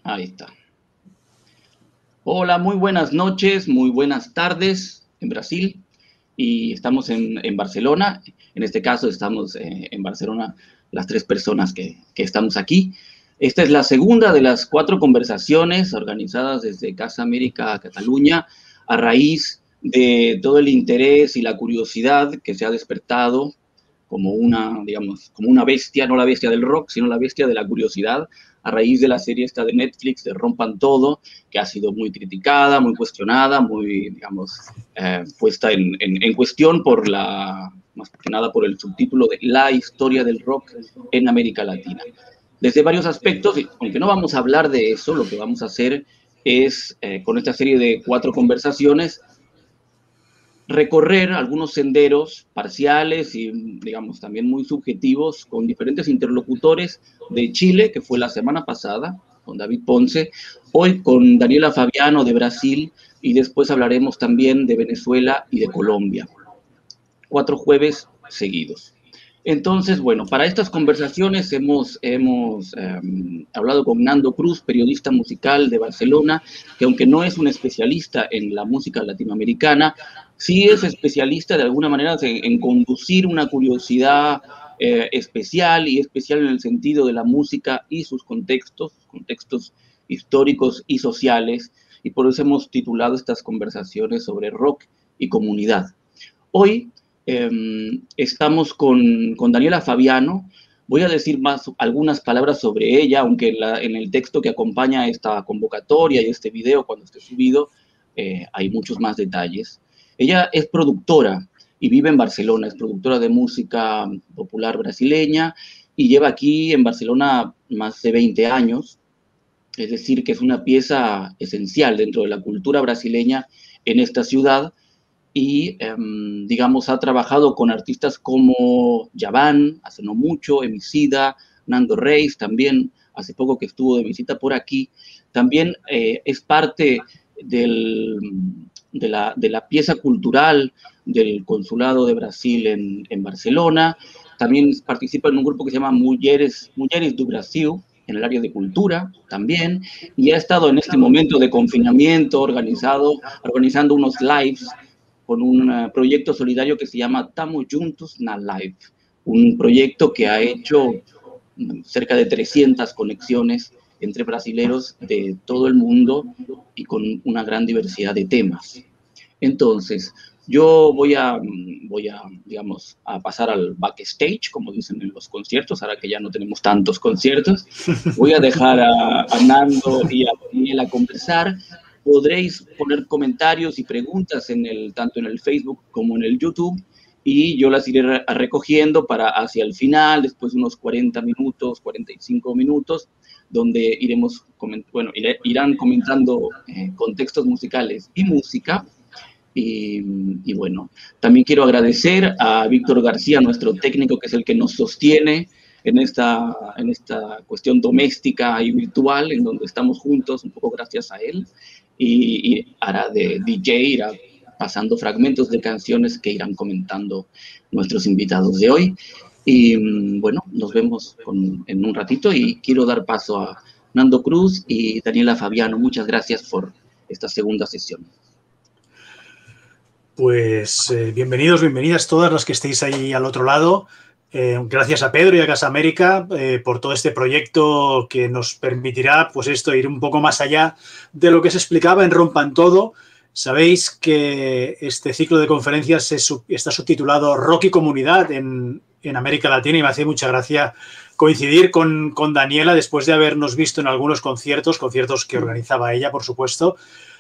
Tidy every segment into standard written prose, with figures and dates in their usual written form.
Ahí está. Hola, muy buenas noches, muy buenas tardes en Brasil. Y estamos en Barcelona. En este caso estamos en Barcelona las tres personas que estamos aquí. Esta es la segunda de las 4 conversaciones organizadas desde Casa América a Cataluña a raíz de todo el interés y la curiosidad que se ha despertado como una, digamos, como una bestia, no la bestia del rock, sino la bestia de la curiosidad, a raíz de la serie esta de Netflix de Rompan Todo, que ha sido muy criticada, muy cuestionada, muy, digamos, puesta en cuestión por más que nada por el subtítulo de La historia del rock en América Latina. Desde varios aspectos, aunque no vamos a hablar de eso, lo que vamos a hacer es, con esta serie de 4 conversaciones, recorrer algunos senderos parciales y, digamos, también muy subjetivos con diferentes interlocutores de Chile, que fue la semana pasada, con David Ponce, hoy con Daniela Fabiano de Brasil, y después hablaremos también de Venezuela y de Colombia. 4 jueves seguidos. Entonces, bueno, para estas conversaciones hemos hablado con Nando Cruz, periodista musical de Barcelona, que aunque no es un especialista en la música latinoamericana, sí es especialista de alguna manera en conducir una curiosidad especial, y especial en el sentido de la música y sus contextos históricos y sociales, y por eso hemos titulado estas conversaciones sobre rock y comunidad. Hoy estamos con Daniela Fabiano. Voy a decir algunas palabras sobre ella, aunque en el texto que acompaña esta convocatoria y este video, cuando esté subido, hay muchos más detalles. Ella es productora y vive en Barcelona, es productora de música popular brasileña y lleva aquí en Barcelona más de 20 años, es decir, que es una pieza esencial dentro de la cultura brasileña en esta ciudad. Y, digamos, ha trabajado con artistas como Yavan, hace no mucho, Emicida, Nando Reis, también hace poco que estuvo de visita por aquí. También es parte de la pieza cultural del Consulado de Brasil en Barcelona. También participa en un grupo que se llama Mulheres do Brasil, en el área de cultura también, y ha estado en este momento de confinamiento organizando unos lives con un proyecto solidario que se llama Tamo Juntos na Live, un proyecto que ha hecho cerca de 300 conexiones entre brasileros de todo el mundo y con una gran diversidad de temas. Entonces, yo voy a digamos, a pasar al backstage, como dicen en los conciertos, ahora que ya no tenemos tantos conciertos. Voy a dejar a Nando y a Daniela conversar. Podréis poner comentarios y preguntas tanto en el Facebook como en el YouTube, y yo las iré recogiendo para hacia el final, después de unos 40 minutos, 45 minutos, donde irán comentando contextos musicales y música. Y bueno, también quiero agradecer a Víctor García, nuestro técnico, que es el que nos sostiene en esta cuestión doméstica y virtual, en donde estamos juntos, un poco gracias a él, y hará de DJ, irá pasando fragmentos de canciones que irán comentando nuestros invitados de hoy. Y bueno, nos vemos en un ratito, y quiero dar paso a Nando Cruz y Daniela Fabiano. Muchas gracias por esta segunda sesión. Pues bienvenidos, bienvenidas todas las que estéis ahí al otro lado. Gracias a Pedro y a Casa América por todo este proyecto que nos permitirá, pues esto, ir un poco más allá de lo que se explicaba en Rompan Todo. Sabéis que este ciclo de conferencias está subtitulado Rock y Comunidad en América Latina, y me hace mucha gracia coincidir con Daniela después de habernos visto en algunos conciertos que organizaba ella, por supuesto,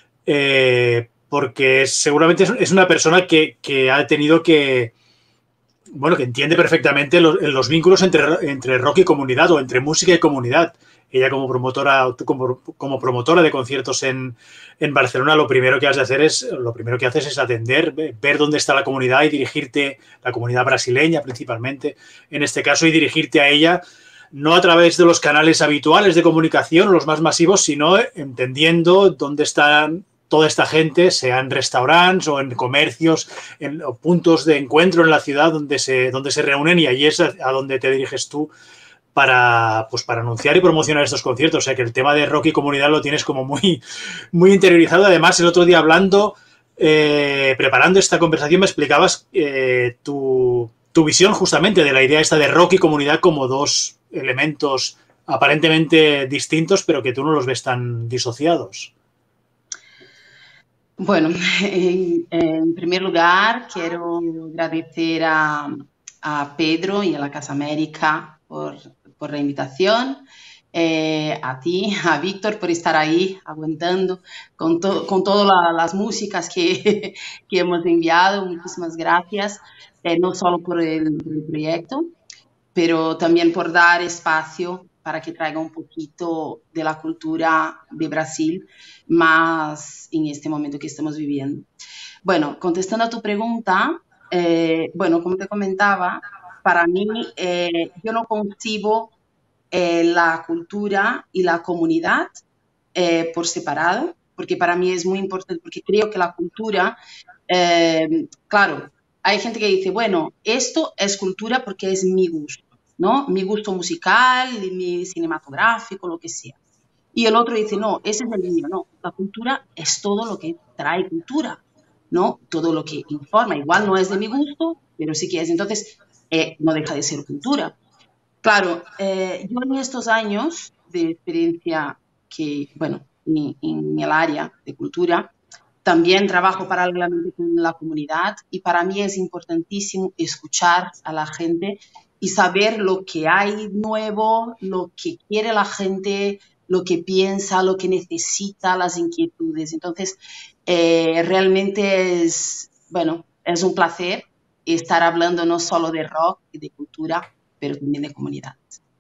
porque seguramente es una persona que ha tenido que entiende perfectamente los vínculos entre rock y comunidad, o entre música y comunidad. Ella como promotora de conciertos en Barcelona, lo primero que haces es atender, ver dónde está la comunidad y dirigirte, la comunidad brasileña principalmente, en este caso, y dirigirte a ella no a través de los canales habituales de comunicación, los más masivos, sino entendiendo dónde están toda esta gente, sea en restaurantes o en comercios, o puntos de encuentro en la ciudad donde se reúnen, y allí es a donde te diriges tú pues para anunciar y promocionar estos conciertos. O sea que el tema de rock y comunidad lo tienes como muy interiorizado. Además, el otro día hablando, preparando esta conversación, me explicabas tu visión justamente de la idea esta de rock y comunidad como dos elementos aparentemente distintos, pero que tú no los ves tan disociados. Bueno, en primer lugar, quiero agradecer a Pedro y a la Casa América por la invitación, a ti, a Víctor, por estar ahí aguantando con todas las músicas que hemos enviado. Muchísimas gracias, no solo por el proyecto, pero también por dar espacio para que traiga un poquito de la cultura de Brasil, más en este momento que estamos viviendo. Bueno, contestando a tu pregunta, bueno, como te comentaba, para mí yo no concibo la cultura y la comunidad por separado, porque para mí es muy importante, porque creo que la cultura, claro, hay gente que dice, bueno, esto es cultura porque es mi gusto, ¿no? Mi gusto musical, mi cinematográfico, lo que sea. Y el otro dice, no, ese es el mío, no. La cultura es todo lo que trae cultura, ¿no? Todo lo que informa. Igual no es de mi gusto, pero sí que es. Entonces, no deja de ser cultura. Claro, yo en estos años de experiencia que, bueno, en el área de cultura, también trabajo paralelamente con la comunidad y para mí es importantísimo escuchar a la gente y saber lo que hay nuevo, lo que quiere la gente, lo que piensa, lo que necesita, las inquietudes. Entonces, realmente es, bueno, es un placer estar hablando no solo de rock y de cultura, pero también de comunidad.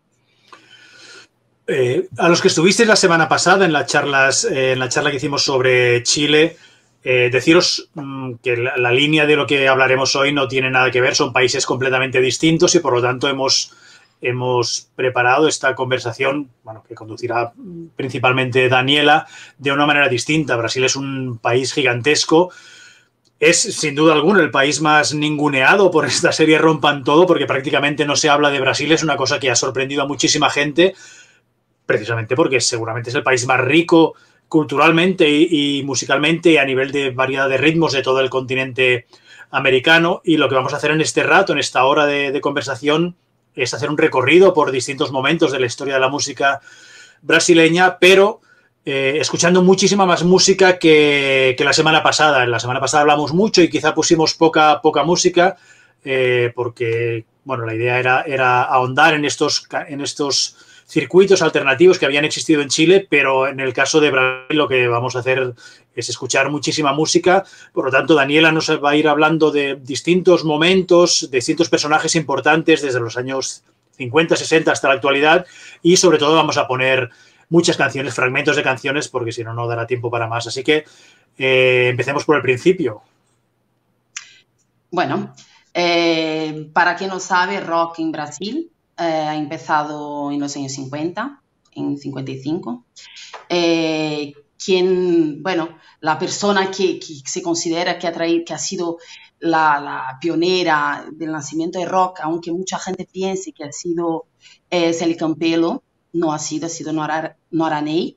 A los que estuvisteis la semana pasada en la charla que hicimos sobre Chile, deciros que la línea de lo que hablaremos hoy no tiene nada que ver, son países completamente distintos y por lo tanto hemos preparado esta conversación, bueno, que conducirá principalmente Daniela, de una manera distinta. Brasil es un país gigantesco. Es, sin duda alguna, el país más ninguneado por esta serie Rompan Todo, porque prácticamente no se habla de Brasil. Es una cosa que ha sorprendido a muchísima gente, precisamente porque seguramente es el país más rico culturalmente y musicalmente y a nivel de variedad de ritmos de todo el continente americano. Y lo que vamos a hacer en este rato, en esta hora de conversación, es hacer un recorrido por distintos momentos de la historia de la música brasileña, pero escuchando muchísima más música que la semana pasada. En la semana pasada hablamos mucho y quizá pusimos poca música, porque bueno, la idea era ahondar en estos circuitos alternativos que habían existido en Chile, pero en el caso de Brasil lo que vamos a hacer es escuchar muchísima música. Por lo tanto, Daniela nos va a ir hablando de distintos momentos, de distintos personajes importantes desde los años 50, 60 hasta la actualidad, y sobre todo vamos a poner muchas canciones, fragmentos de canciones, porque si no, no dará tiempo para más. Así que empecemos por el principio. Bueno, para quien no sabe, rock en Brasil ha empezado en los años 50, en 55. Bueno, la persona que se considera que ha sido la pionera del nacimiento del rock, aunque mucha gente piense que ha sido Celi Campelo, no ha sido Nora Ney.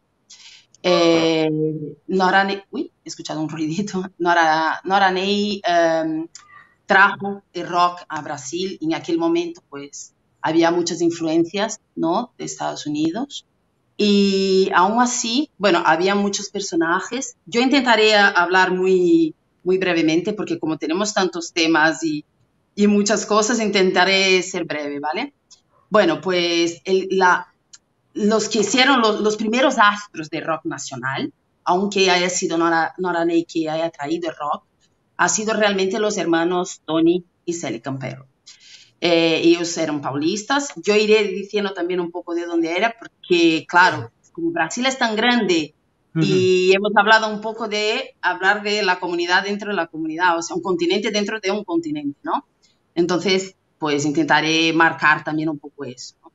Uy, he escuchado un ruidito. Nora Ney trajo el rock a Brasil. En aquel momento, pues, había muchas influencias, ¿no?, de Estados Unidos. Y aún así, bueno, había muchos personajes. Yo intentaré hablar muy, muy brevemente porque como tenemos tantos temas y muchas cosas, intentaré ser breve, ¿vale? Bueno, pues los que hicieron los primeros astros de rock nacional, aunque haya sido Nora Ney que haya traído el rock, ha sido realmente los hermanos Tony y Celi Campelo. Ellos eran paulistas. Yo iré diciendo también un poco de dónde era, porque claro, como Brasil es tan grande y hemos hablado un poco de hablar de la comunidad dentro de la comunidad, o sea, un continente dentro de un continente, ¿no? Entonces, pues intentaré marcar también un poco eso, ¿no?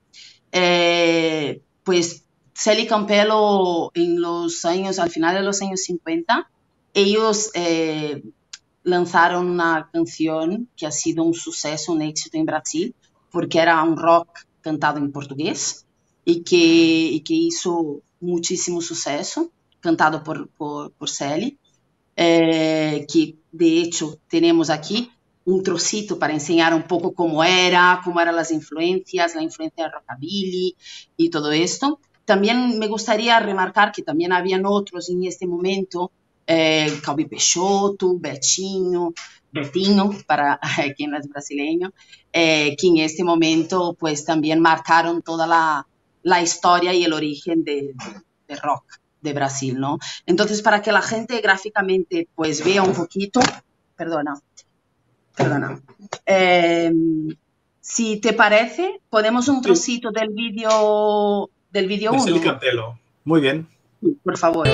Pues Celi Campelo al final de los años 50, ellos lanzaron una canción que ha sido un suceso, un éxito en Brasil, porque era un rock cantado en portugués y que hizo muchísimo suceso, cantado por Celi, que de hecho tenemos aquí un trocito para enseñar un poco cómo eran las influencias, la influencia de rockabilly y todo esto. También me gustaría remarcar que también habían otros en este momento, Calbi Peixoto, Betinho, para quien es brasileño, que en este momento pues también marcaron toda la historia y el origen de rock de Brasil, ¿no? Entonces, para que la gente gráficamente pues vea un poquito, perdona. Si te parece, podemos un trocito del vídeo 1. Celi Campelo. Muy bien. Sí, por favor.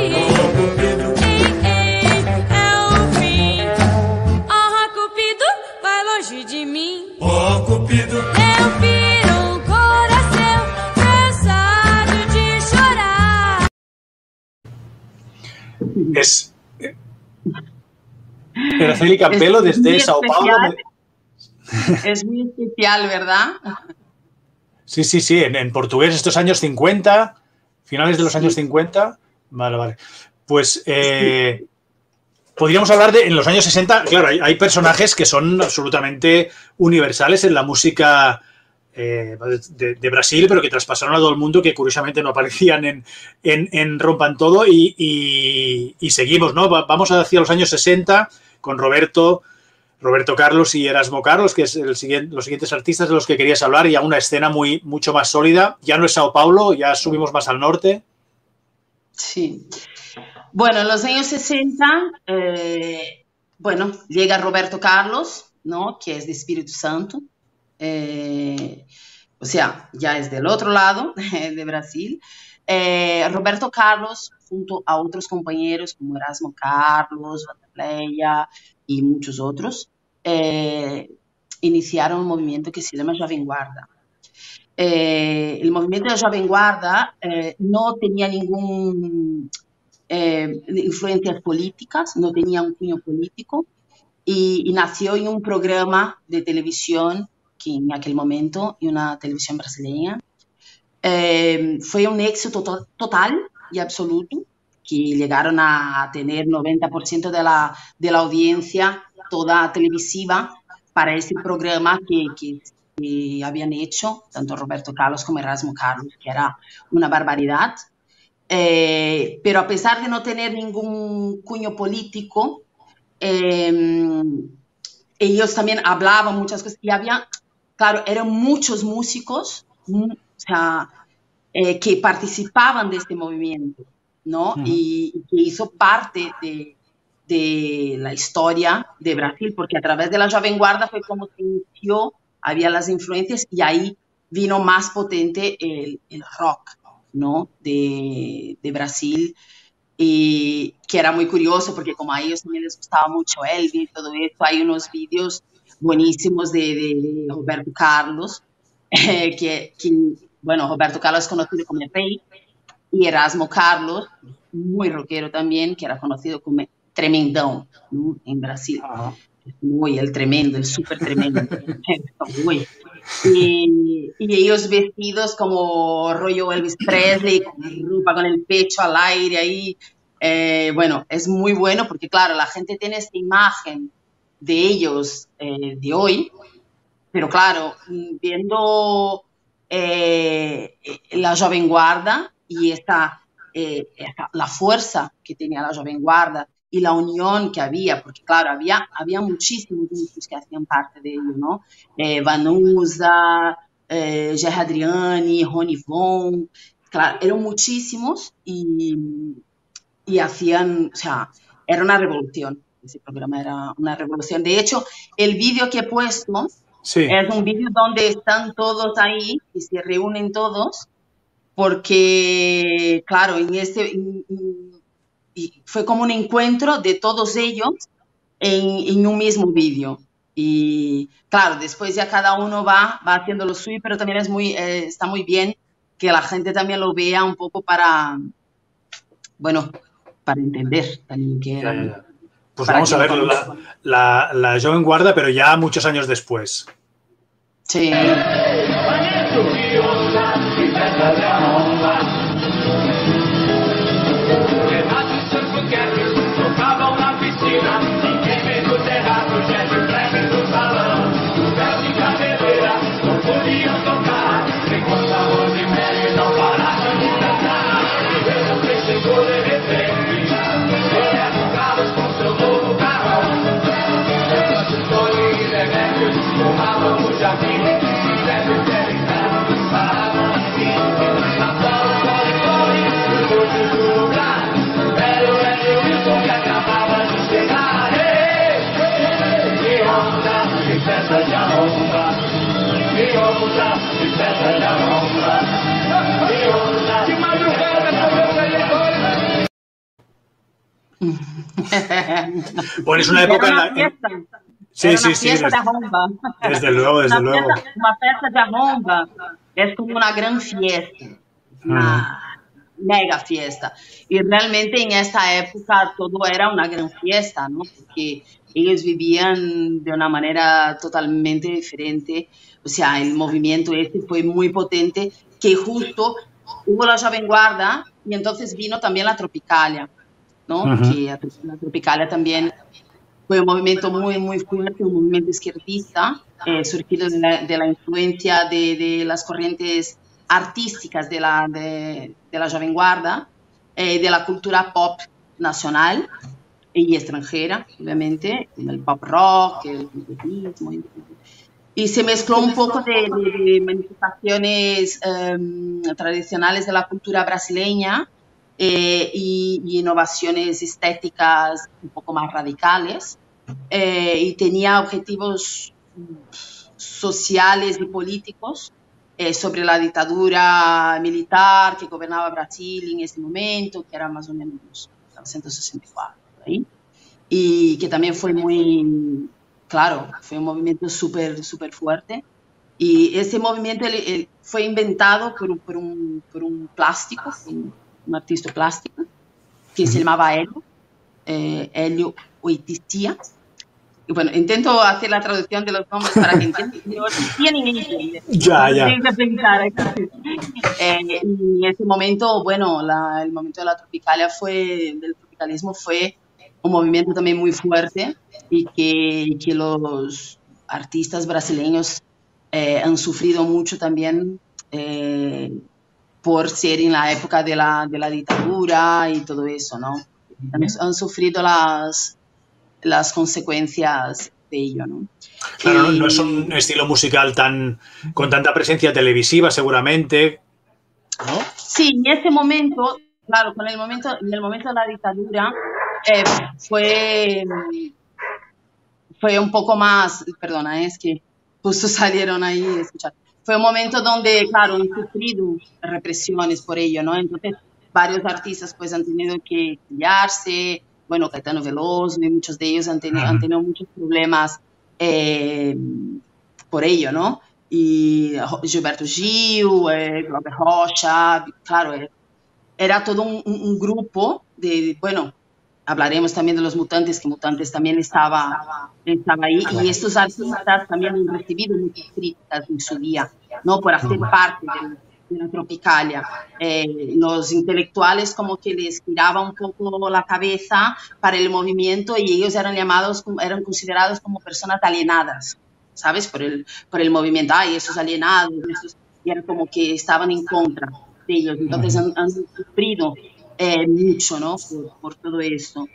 De mim, oh Cupido, eu viro coração cansado de chorar. Era Celi Campelo desde Sao Paulo. Es muy especial, ¿verdad? Sí, en portugués estos años 50, finales de los años 50. Vale. Pues podríamos hablar de, en los años 60, claro, hay personajes que son absolutamente universales en la música de Brasil, pero que traspasaron a todo el mundo, que curiosamente no aparecían en Rompan Todo y seguimos, ¿no? Vamos hacia los años 60 con Roberto Carlos y Erasmo Carlos, que es los siguientes artistas de los que querías hablar, y a una escena mucho más sólida. Ya no es Sao Paulo, ya subimos más al norte. Sí. Bueno, en los años 60, llega Roberto Carlos, ¿no? Que es de Espíritu Santo. O sea, ya es del otro lado de Brasil. Roberto Carlos, junto a otros compañeros como Erasmo Carlos, Vanderleia y muchos otros, iniciaron un movimiento que se llama Jovem Guarda. El movimiento de Jovem Guarda no tenía ningún influencias políticas, no tenía un cuño político y nació en un programa de televisión que en aquel momento, en una televisión brasileña, fue un éxito total y absoluto, que llegaron a tener 90% de la audiencia toda televisiva para ese programa que habían hecho tanto Roberto Carlos como Erasmo Carlos, que era una barbaridad. Pero a pesar de no tener ningún cuño político, ellos también hablaban muchas cosas y había, claro, eran muchos músicos, o sea, que participaban de este movimiento, ¿no? Y que hizo parte de la historia de Brasil, porque a través de la Jovem Guarda fue como se inició, había las influencias y ahí vino más potente el rock, ¿no? de Brasil, y que era muy curioso porque como a ellos también les gustaba mucho Elvis y todo esto, hay unos vídeos buenísimos de Roberto Carlos, bueno, Roberto Carlos es conocido como el Rey, y Erasmo Carlos, muy rockero también, que era conocido como Tremendão, ¿no? En Brasil. Muy el tremendo, el súper tremendo. Muy. Y ellos vestidos como rollo Elvis Presley, con ropa, con el pecho al aire ahí. Bueno, es muy bueno porque, claro, la gente tiene esta imagen de ellos de hoy, pero claro, viendo la Jovem Guarda y la fuerza que tenía la Jovem Guarda y la unión que había, porque claro, había muchísimos músicos que hacían parte de ello, ¿no? Vanusa, Gerry Adriani, Rony Von, claro, eran muchísimos y hacían, o sea, era una revolución, ese programa era una revolución. De hecho, el vídeo que he puesto es un vídeo donde están todos ahí y se reúnen todos, porque, claro, fue como un encuentro de todos ellos en un mismo vídeo. Y claro, después ya cada uno va haciendo lo suyo, pero también está muy bien que la gente también lo vea un poco para entender también que era. Pues vamos a ver la Jovem Guarda, pero ya muchos años después. Sí. Bueno, es una época en la... Fiesta. Sí, Era sí, una sí. fiesta de arromba. Desde luego, desde luego. Una fiesta de arromba es como una gran fiesta, una mega fiesta. Y realmente en esta época todo era una gran fiesta, ¿no? Porque ellos vivían de una manera totalmente diferente. O sea, el movimiento este fue muy potente, que justo hubo la Jovem Guarda y entonces vino también la Tropicalia, ¿no? Que la Tropicalia también fue un movimiento muy, muy fuerte, un movimiento izquierdista, surgido de la influencia de las corrientes artísticas de la Jovem Guarda, de la cultura pop nacional y extranjera, obviamente, el pop rock, el ritmo, y se mezcló un poco de manifestaciones tradicionales de la cultura brasileña y innovaciones estéticas un poco más radicales, y tenía objetivos sociales y políticos sobre la dictadura militar que gobernaba Brasil en ese momento, que era más o menos 1964, por ahí, y que también fue muy, claro, fue un movimiento súper fuerte. Y ese movimiento fue inventado por un plástico, un artista plástico, que se llamaba Hélio Oiticiya. Y bueno, intento hacer la traducción de los nombres para que entiendan. Tienen inglés. Ya. Y en ese momento, bueno, el momento de la Tropicalia del tropicalismo fue un movimiento también muy fuerte y que los artistas brasileños han sufrido mucho también por ser en la época de la dictadura y todo eso, ¿no? Han sufrido las consecuencias de ello, ¿no? Claro, no es un estilo musical con tanta presencia televisiva, seguramente, ¿no? Sí, en ese momento, claro, en el momento de la dictadura, fue un poco más, perdona, es que justo salieron ahí a escuchar. Fue un momento donde, claro, han sufrido represiones por ello, ¿no? Entonces, varios artistas pues han tenido que exiliarse. Bueno, Caetano Veloso y muchos de ellos han tenido muchos problemas por ello, ¿no? Y Gilberto Gil, Glauber Rocha, claro, era todo un grupo bueno, hablaremos también de los Mutantes, que Mutantes también estaba ahí, y estos artistas también han recibido muchas críticas en su día, ¿no? Por hacer parte de la Tropicalia. Los intelectuales como que les giraba un poco la cabeza para el movimiento y ellos eran considerados como personas alienadas, ¿sabes? Por el movimiento. Ay, esos alienados, y era como que estaban en contra de ellos. Entonces han sufrido mucho, ¿no? Por todo esto.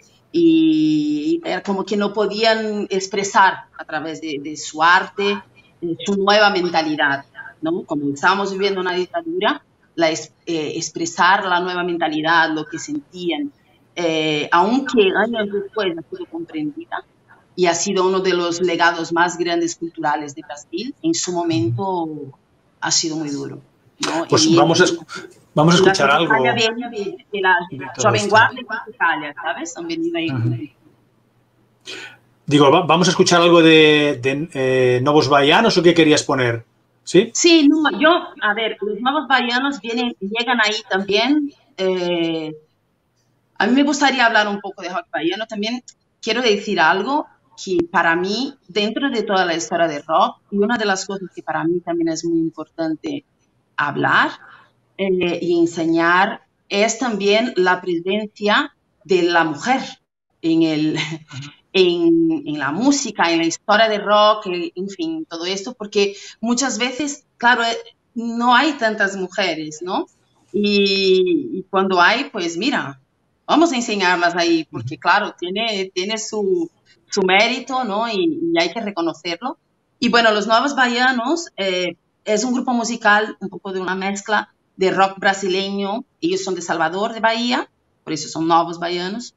Y era como que no podían expresar a través de su arte su nueva mentalidad, ¿no? Como estábamos viviendo una dictadura, expresar la nueva mentalidad, lo que sentían, aunque años después ha sido comprendida y ha sido uno de los legados más grandes culturales de Brasil, en su momento ha sido muy duro, ¿no? Pues vamos a escuchar algo. De la Jovem Guarda y Tropicalia, ¿sabes? Han venido ahí. Digo, vamos a escuchar algo de Novos Baianos, ¿o qué querías poner? ¿Sí? Sí, no, a ver, los Novos Baianos llegan ahí también. A mí me gustaría hablar un poco de rock baiano. También quiero decir algo que para mí, dentro de toda la historia de rock, y una de las cosas que para mí también es muy importante hablar y enseñar, es también la presencia de la mujer en la música, en la historia de rock, en fin, todo esto, porque muchas veces, claro, no hay tantas mujeres, ¿no? Y cuando hay, pues mira, vamos a enseñarlas ahí, porque claro, tiene su mérito, ¿no? Y hay que reconocerlo. Y bueno, los Novos Baianos es un grupo musical un poco de una mezcla de rock brasileño. Ellos son de Salvador, de Bahía, por eso son Nuevos Baianos,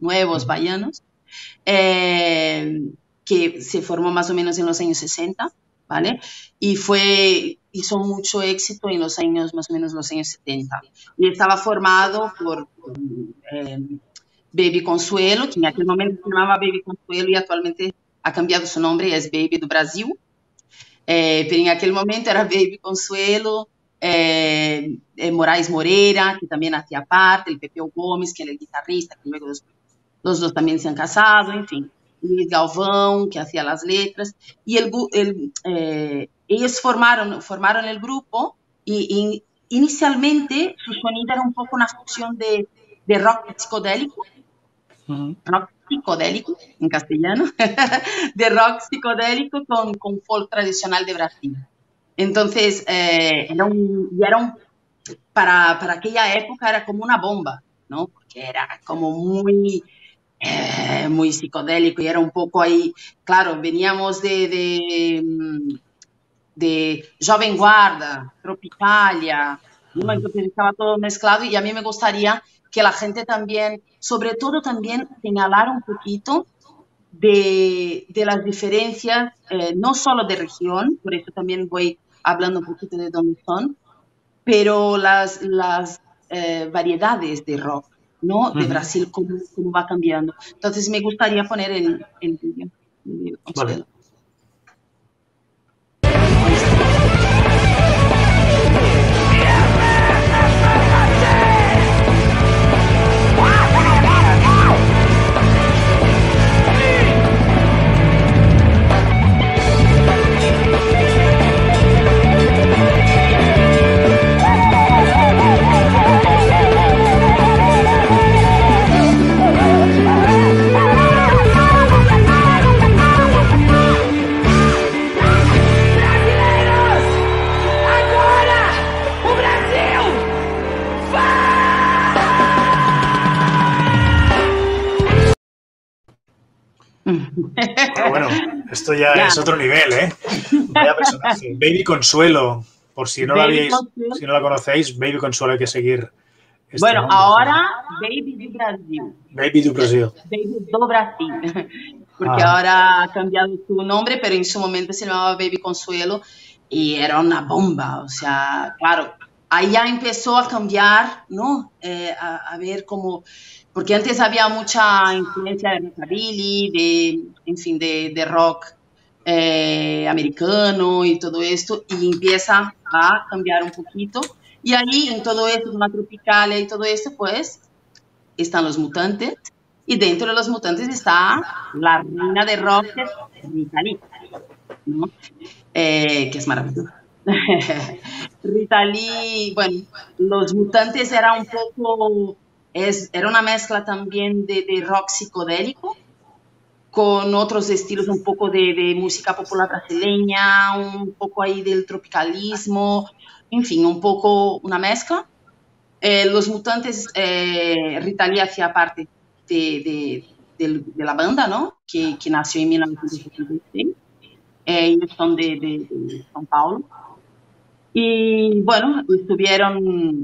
que se formó más o menos en los años 60, ¿vale? Y hizo mucho éxito en los años, más o menos los años 70. Y estaba formado por Baby Consuelo, que en aquel momento se llamaba Baby Consuelo y actualmente ha cambiado su nombre y es Baby do Brasil. Pero en aquel momento era Baby Consuelo, Moraes Moreira, que también hacía parte, el Pepeu Gomes, que era el guitarrista, que luego los dos también se han casado, en fin. Luis Galvão, que hacía las letras. Y ellos formaron el grupo y inicialmente su sonido era un poco una fusión de rock psicodélico, rock psicodélico en castellano, de rock psicodélico con folk tradicional de Brasil. Entonces, para aquella época era como una bomba, ¿no? Porque era como muy psicodélico y era un poco ahí, claro, veníamos de Jovem Guarda, Tropicalia, ¿no? Entonces estaba todo mezclado y a mí me gustaría que la gente también, sobre todo también señalara un poquito de las diferencias, no solo de región, por eso también voy hablando un poquito de dónde son, pero las variedades de rock, ¿no? De Brasil, cómo va cambiando. Entonces me gustaría poner el vídeo. Vale. Pero bueno, esto ya es otro nivel, ¿eh? Vaya personaje. Baby Consuelo, por si no si no la conocéis, Baby Consuelo, hay que seguir. Bueno, nombre, ahora Baby do Brasil. Baby do Brasil. Baby do Brasil. Porque ahora ha cambiado su nombre, pero en su momento se llamaba Baby Consuelo y era una bomba. O sea, claro, ahí ya empezó a cambiar, ¿no? A ver cómo... Porque antes había mucha influencia de rockabilly, en fin, de rock americano y todo esto, y empieza a cambiar un poquito. Y ahí, en todo esto, una Tropicalia y todo esto, pues, están los Mutantes, y dentro de los Mutantes está la reina de rock, Rita Lee, ¿no? Que es maravillosa. Rita Lee, bueno, los Mutantes era un poco... era una mezcla también de rock psicodélico con otros estilos, un poco de música popular brasileña, un poco ahí del tropicalismo, en fin, un poco una mezcla. Los Mutantes, Rita Lee hacía parte de la banda, ¿no? Que nació en 1976. Ellos son de São Paulo. Y bueno, estuvieron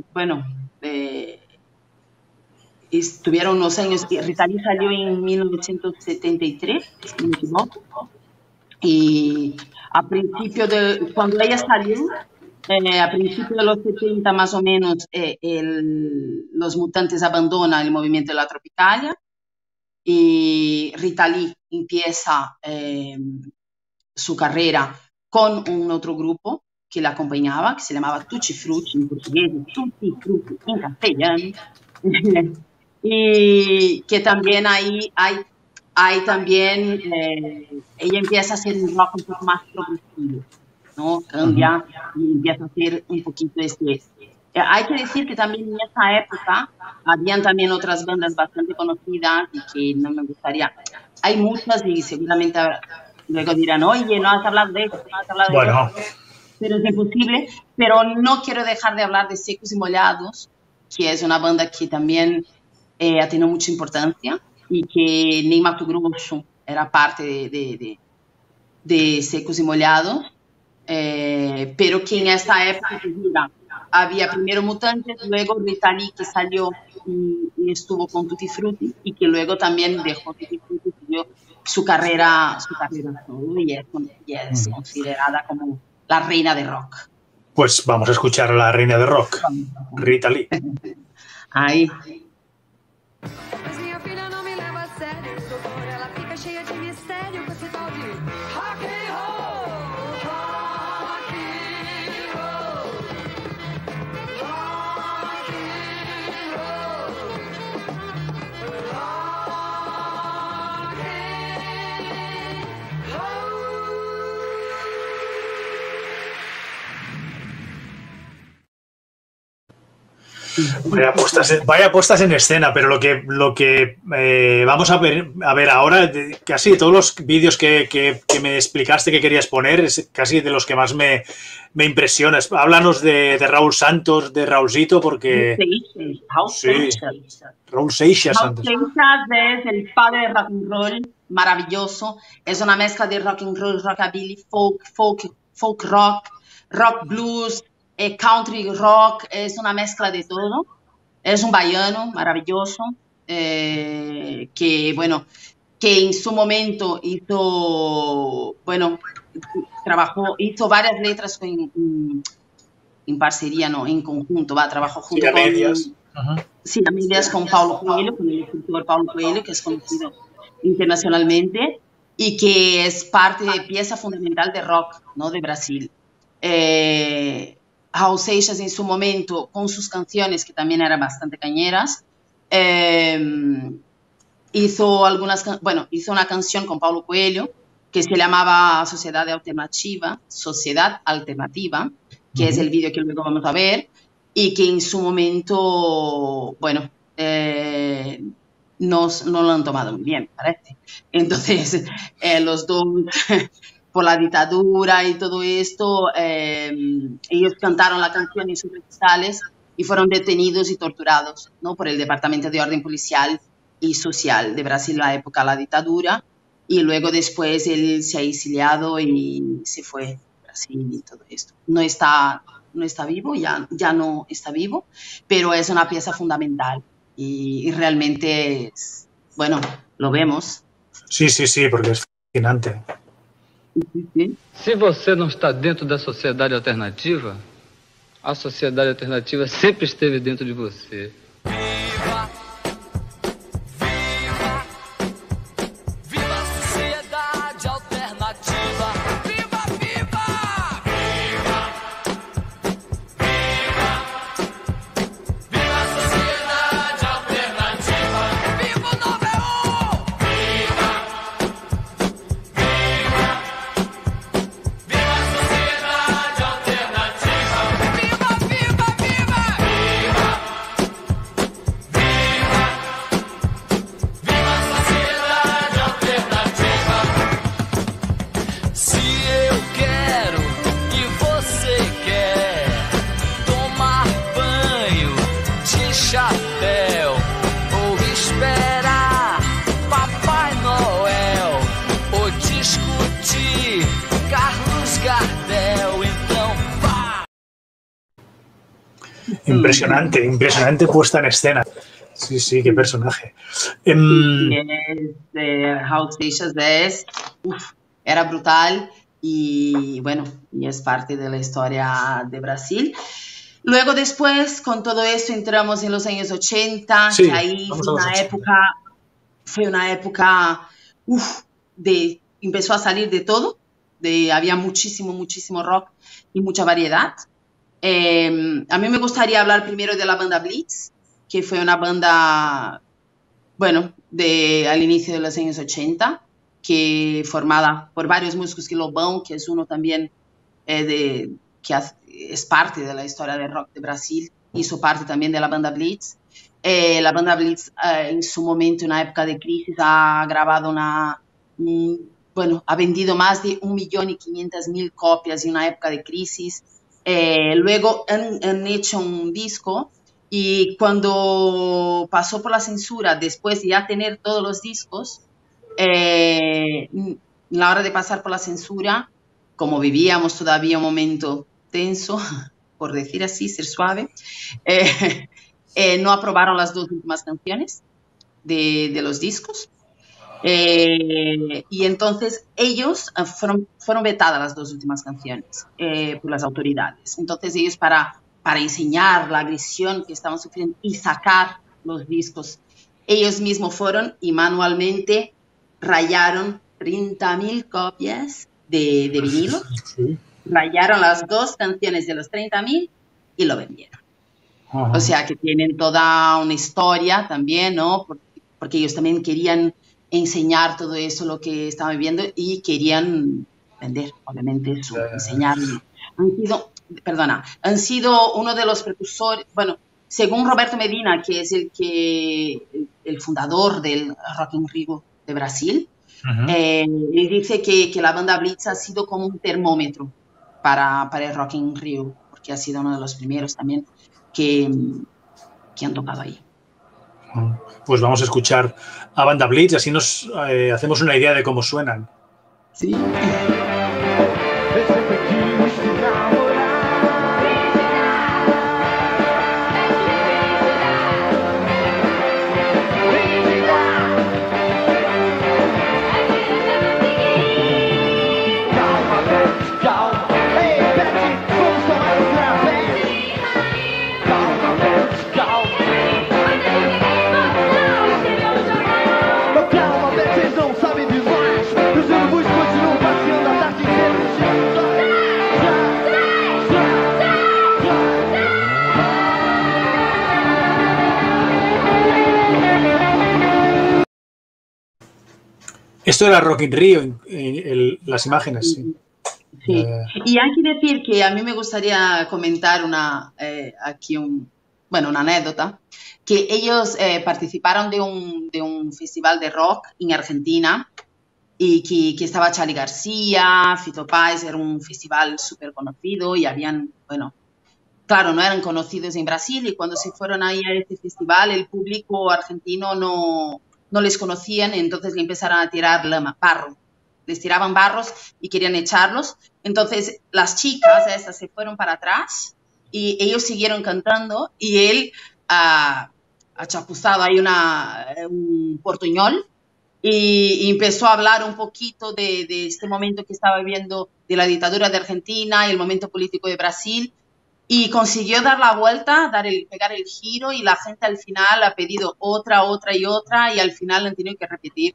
unos años. Rita Lee salió en 1973, si no me equivoco, y cuando ella salió, a principios de los 70 más o menos, los Mutantes abandonan el movimiento de la Tropicalia y Rita Lee empieza su carrera con un otro grupo que la acompañaba, que se llamaba Tutti Frutti en portugués, Tutti Frutti en castellano. Y que también hay también, ella empieza a hacer un rock un poco más progresivo, ¿no? Cambia y empieza a hacer un poquito hay que decir que también en esa época habían también otras bandas bastante conocidas y que no me gustaría, hay muchas y seguramente luego dirán, oye, no has hablado de eso, no has hablado de eso, pero es imposible, pero no quiero dejar de hablar de Secos y Molhados, que es una banda que también ha tenido mucha importancia y que Ney Matogrosso era parte de Secos y Molhados, pero que en esta época había primero Mutantes, luego Rita Lee, que salió y estuvo con Tutti Frutti, y que luego también dejó Tutti Frutti, siguió su carrera solo, y es considerada como la reina de rock. Pues vamos a escuchar a la reina de rock, Rita Lee. Ahí. Mas minha filha Vaya puestas en escena, pero lo que vamos a ver ahora, casi de todos los vídeos que me explicaste que querías poner, es casi de los que más me impresionas. Háblanos de Raúl Santos, de Raúlcito, porque... Raúl Seixas. Raúl Seixas es el padre del rock and roll, maravilloso. Es una mezcla de rock and roll, rockabilly, folk rock, rock blues, country rock, es una mezcla de todo. Es un baiano maravilloso que en su momento hizo varias letras en parcería, no, en conjunto, trabajó junto con... Sí, a medias con Paulo Coelho, con el escritor Paulo Coelho, que es conocido internacionalmente y que es pieza fundamental de rock, ¿no?, de Brasil. Raúl Seixas en su momento, con sus canciones, que también eran bastante cañeras, hizo una canción con Paulo Coelho que se llamaba Sociedad Alternativa, que es el vídeo que luego vamos a ver, y que en su momento, no lo han tomado muy bien, parece. Entonces, los dos, por la dictadura y todo esto, ellos cantaron la canción en sus recitales y fueron detenidos y torturados, ¿no?, por el Departamento de Orden Policial y Social de Brasil en la época de la dictadura, y luego después él se ha exiliado y se fue a Brasil y todo esto. No está vivo, ya no está vivo, pero es una pieza fundamental y realmente lo vemos. Sí, porque es fascinante. Se você não está dentro da sociedade alternativa, a sociedade alternativa sempre esteve dentro de você. Viva! Viva! Viva a sociedade alternativa! Viva, viva! Viva! Viva! Viva a sociedade alternativa! Viva o 91! Viva! Viva! Viva a sociedade alternativa! Viva, viva, viva! Viva! Viva! Viva a sociedade alternativa! Se eu quero e você quer tomar banho de chapéu ou esperar Papai Noel ou discutir Carlos Gardel, então vá! Impresionante puesta en escena. Sí, qué personaje. Raúl Seixas era brutal y es parte de la historia de Brasil. Luego después, con todo esto, entramos en los años 80, Sí, que ahí vamos a los 80. fue una época empezó a salir de todo, había muchísimo rock y mucha variedad. A mí me gustaría hablar primero de la banda Blitz, que fue una banda, al inicio de los años 80, que formada por varios músicos, que Lobão, que es uno también es parte de la historia del rock de Brasil, hizo parte también de la banda Blitz. La banda Blitz en su momento, en una época de crisis, ha grabado ha vendido más de 1.500.000 copias en una época de crisis. Luego han hecho un disco y cuando pasó por la censura, después de ya tener todos los discos, la hora de pasar por la censura, como vivíamos todavía un momento tenso, por decir así, ser suave, no aprobaron las dos últimas canciones de los discos. Y entonces ellos fueron vetadas las dos últimas canciones por las autoridades. Entonces ellos para enseñar la agresión que estaban sufriendo y sacar los discos, ellos mismos fueron y manualmente rayaron 30.000 copias de vinilo, rayaron las dos canciones de los 30.000 y lo vendieron. Ajá. O sea que tienen toda una historia también, ¿no? Porque ellos también querían enseñar todo eso, lo que estaban viviendo, y querían vender, obviamente, enseñar. Han sido uno de los precursores, según Roberto Medina, que es el fundador del Rock in Rio de Brasil, él dice que la banda Blitz ha sido como un termómetro para el Rock in Rio, porque ha sido uno de los primeros también que han tocado ahí. Pues vamos a escuchar a banda Blitz, así nos hacemos una idea de cómo suenan. Sí. Esto era Rock in Rio, las imágenes. Sí. Sí. Y hay que decir que a mí me gustaría comentar una anécdota, que ellos participaron de un festival de rock en Argentina y que estaba Charly García, Fito Páez, era un festival súper conocido y habían, bueno, claro, no eran conocidos en Brasil y cuando se fueron ahí a este festival el público argentino no les conocían, entonces le empezaron a tirar barro. Les tiraban barros y querían echarlos. Entonces las chicas estas se fueron para atrás y ellos siguieron cantando y él ha chapuzado ahí un portuñol y empezó a hablar un poquito de este momento que estaba viviendo de la dictadura de Argentina y el momento político de Brasil. Y consiguió dar la vuelta, pegar el giro y la gente al final ha pedido otra y al final han tenido que repetir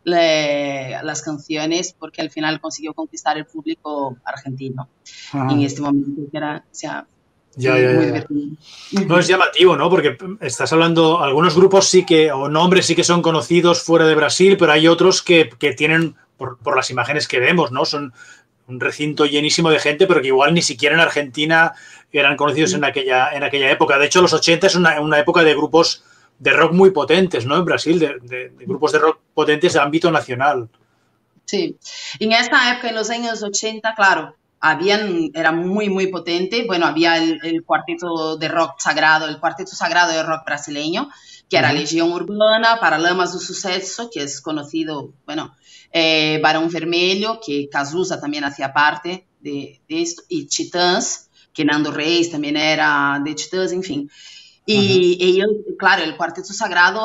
las canciones porque al final consiguió conquistar el público argentino. En este momento que era, muy divertido. No es llamativo, ¿no? Porque estás hablando, algunos grupos o nombres sí que son conocidos fuera de Brasil, pero hay otros que tienen, por las imágenes que vemos, ¿no? Son un recinto llenísimo de gente, pero que igual ni siquiera en Argentina eran conocidos en aquella época. De hecho, los 80 es una época de grupos de rock muy potentes, ¿no? En Brasil, de grupos de rock potentes de ámbito nacional. Sí. En esta época, en los años 80, claro, era muy, muy potente. Bueno, había el cuarteto de rock sagrado, el cuarteto sagrado de rock brasileño, que era Legião Urbana, Paralamas do Sucesso, que es conocido, bueno, Barão Vermelho, que Cazuza también hacía parte de esto, y Titãs, que Nando Reis también era de Titãs, en fin. Y ellos, claro, el cuarteto sagrado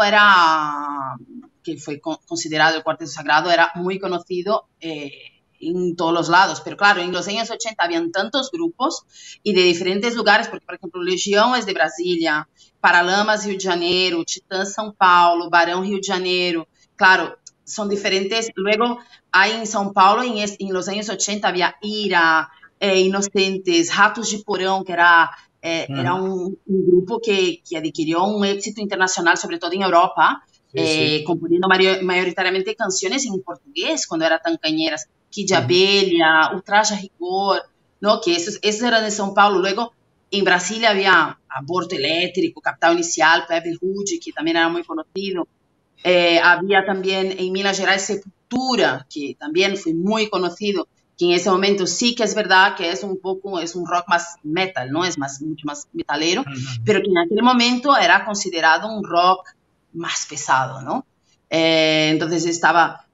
que fue considerado el cuarteto sagrado, era muy conocido en todos los lados, pero claro, en los años 80 habían tantos grupos y de diferentes lugares, porque por ejemplo Legião es de Brasília, Paralamas Rio de Janeiro, Titãs São Paulo, Barão Rio de Janeiro, claro, son diferentes. Luego hay en São Paulo, en los años 80 había Ira, Inocentes, Ratos de Porão, que era un grupo que adquirió un éxito internacional, sobre todo en Europa, componiendo mayoritariamente canciones en portugués cuando eran tan cañeras. Kid de Abelha, Ultraje a Rigor, ¿no? Que esos eran de São Paulo. Luego en Brasilia había Aborto Eléctrico, Capital Inicial, Plebe Rude, que también era muy conocido. Había también en Minas Gerais Sepultura, que también fue muy conocido, que en ese momento sí que es verdad que es un rock más metal, ¿no? Es mucho más metalero, pero que en aquel momento era considerado un rock más pesado, ¿no? Entonces estaba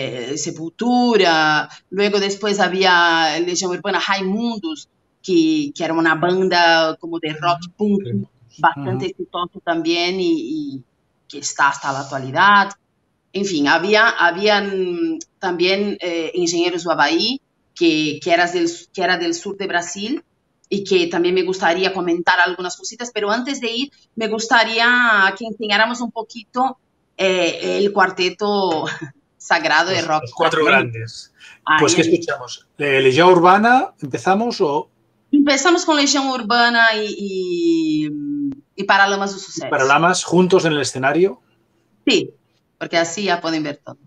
Sepultura, luego después había Legião Urbana, Raimundos, que era una banda como de rock punk bastante exitoso también y que está hasta la actualidad. En fin, habían también Engenheiros do Havaí, que era del sur de Brasil y que también me gustaría comentar algunas cositas, pero antes de ir me gustaría que enseñáramos un poquito el cuarteto sagrado de rock. Los cuatro grandes. Pues, ¿qué escuchamos? ¿Legião Urbana empezamos o...? Empezamos con Legião Urbana y Paralamas do Sucesso. ¿Paralamas juntos en el escenario? Sí, porque así ya pueden ver todo.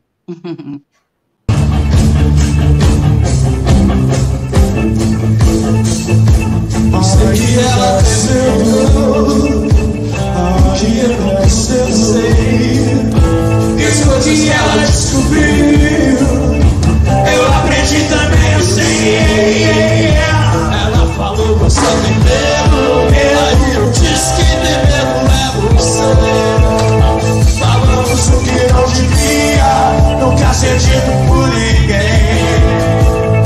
Isso aqui é o seu, que eu não sei. Escondi, ela descobriu. Eu aprendi também, eu sei. Ela falou, você tem medo. Aí eu disse que tem medo é você. Falamos o que não devia, nunca ser dito por ninguém.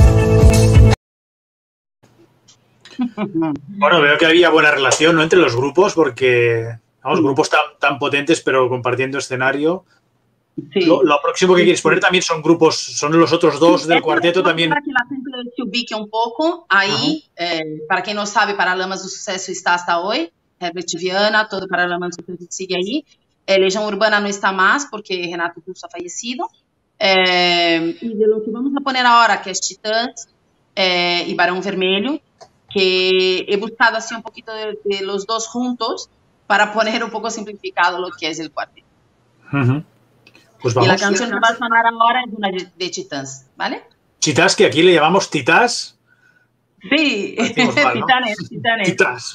Bueno, veo que había buena relación, ¿no?, entre los grupos, porque, vamos, grupos tan potentes, pero compartiendo escenario. Sí. Lo próximo que quieres poner también son grupos, son los otros dos del cuarteto también. Para que la gente se ubique un poco, ahí, para quien no sabe, Paralamas do Sucesso está hasta hoy, Herbert Viana, todo Paralamas do Sucesso sigue ahí. Legión Urbana no está más porque Renato Russo ha fallecido. Y de lo que vamos a poner ahora, que es Titãs y Barão Vermelho, que he buscado así un poquito de los dos juntos para poner un poco simplificado lo que es el cuarteto. Pues vamos. Y la canción que va a sonar ahora es una de Titãs, ¿vale? Titãs, que aquí le llamamos Titás. Sí, mal, ¿no? Titanes. Titás.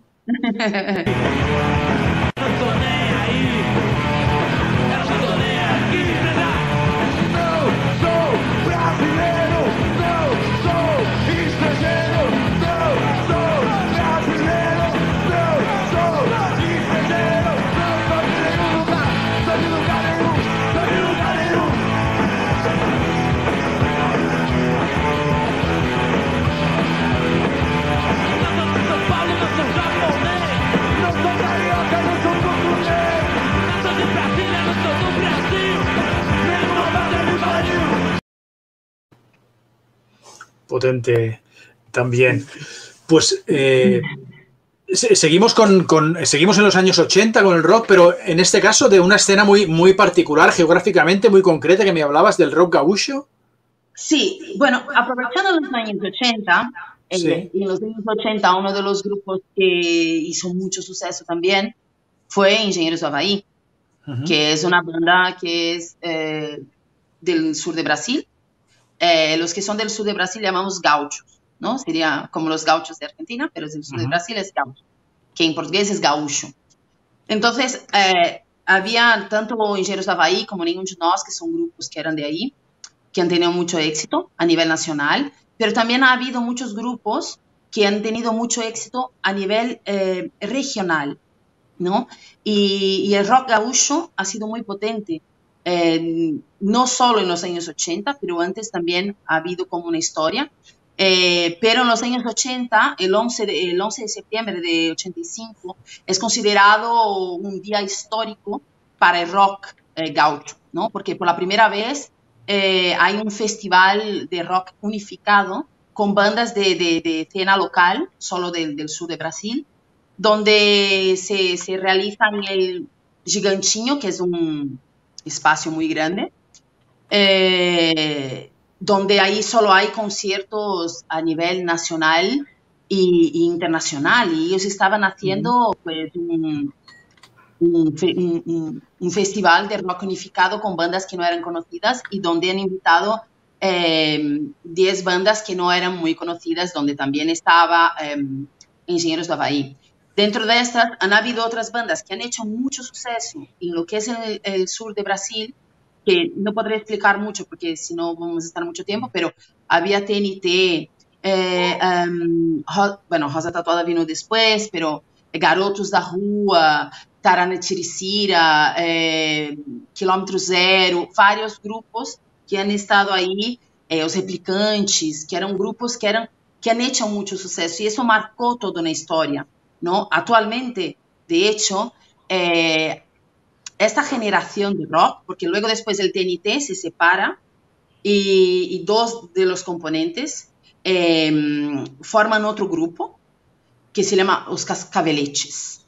Potente también. Pues seguimos seguimos en los años 80 con el rock, pero en este caso de una escena muy particular, geográficamente muy concreta, que me hablabas del rock gaúcho. Sí, bueno, aprovechando los años 80, sí. En los años 80 uno de los grupos que hizo mucho suceso también fue Engenheiros do Havaí, que es una banda que es del sur de Brasil. Los que son del sur de Brasil llamamos gauchos, ¿no? Sería como los gauchos de Argentina, pero del sur de Brasil es gaucho, que en portugués es gaúcho. Entonces, había tanto Engenheiros do Havaí como Nenhum de Nós, que son grupos que eran de ahí, que han tenido mucho éxito a nivel nacional, pero también ha habido muchos grupos que han tenido mucho éxito a nivel regional, ¿no? Y el rock gaúcho ha sido muy potente. No solo en los años 80, pero antes también ha habido como una historia. Pero en los años 80, el 11 de septiembre de 85, es considerado un día histórico para el rock gaucho, ¿no? Porque por la primera vez hay un festival de rock unificado con bandas de escena local, solo del sur de Brasil, donde se realiza en el Gigantinho, que es un espacio muy grande, donde ahí solo hay conciertos a nivel nacional e internacional, y ellos estaban haciendo pues, un festival de rock unificado con bandas que no eran conocidas y donde han invitado 10 bandas que no eran muy conocidas, donde también estaba Engenheiros do Havaí. Dentro de estas han habido otras bandas que han hecho mucho suceso en lo que es el sur de Brasil, que no podré explicar mucho porque si no vamos a estar mucho tiempo, pero había TNT, bueno, Rosa Tatuada vino después, pero Garotos da Rua, Tarana Tiricira, Quilômetro Zero, varios grupos que han estado ahí, Os Replicantes, que eran grupos que han hecho mucho suceso, y eso marcó toda una historia, ¿no? Actualmente, de hecho, esta generación de rock, porque luego después el TNT se separa y dos de los componentes forman otro grupo que se llama Los Cascaveletes.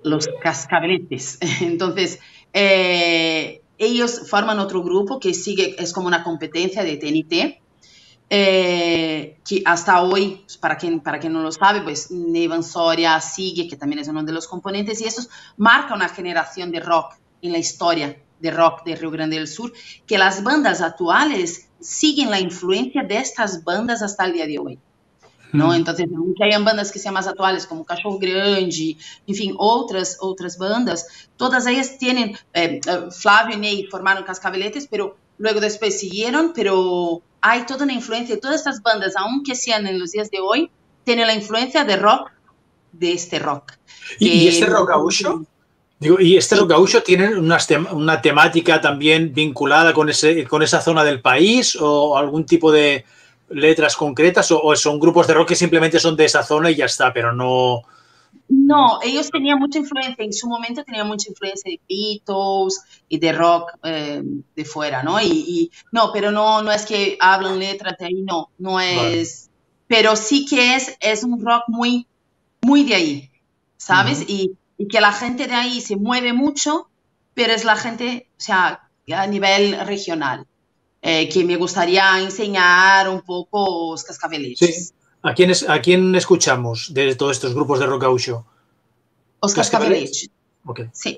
Entonces, ellos forman otro grupo que es como una competencia de TNT, que hasta hoy, para quien no lo sabe, pues Neyvan Soria sigue, que también es uno de los componentes, y eso marca una generación de rock en la historia de rock de Río Grande del Sur, que las bandas actuales siguen la influencia de estas bandas hasta el día de hoy. ¿no? Entonces, aunque hayan bandas que sean más actuales, como Cachorro Grande, en fin, otras bandas, todas ellas tienen, Flavio y Ney formaron Cascaveletes, pero luego después siguieron, pero hay toda una influencia de todas estas bandas, aunque sean en los días de hoy, tienen la influencia de rock, de este rock. ¿Y este rock gaucho? Digo, ¿y este rock gaucho tiene una temática también vinculada con esa zona del país o algún tipo de letras concretas o son grupos de rock que simplemente son de esa zona y ya está, pero no... No, ellos tenían mucha influencia, en su momento tenían mucha influencia de Beatles y de rock de fuera, ¿no? No, pero no es que hablan letras de ahí, no es... Vale. Pero sí que es un rock muy, muy de ahí, ¿sabes? Y que la gente de ahí se mueve mucho, pero es la gente, o sea, a nivel regional. Que me gustaría enseñar un poco los Cascaveletes. Sí. ¿A quién escuchamos de todos estos grupos de rock gaucho? Os Cascaveletes. Okay. Sí.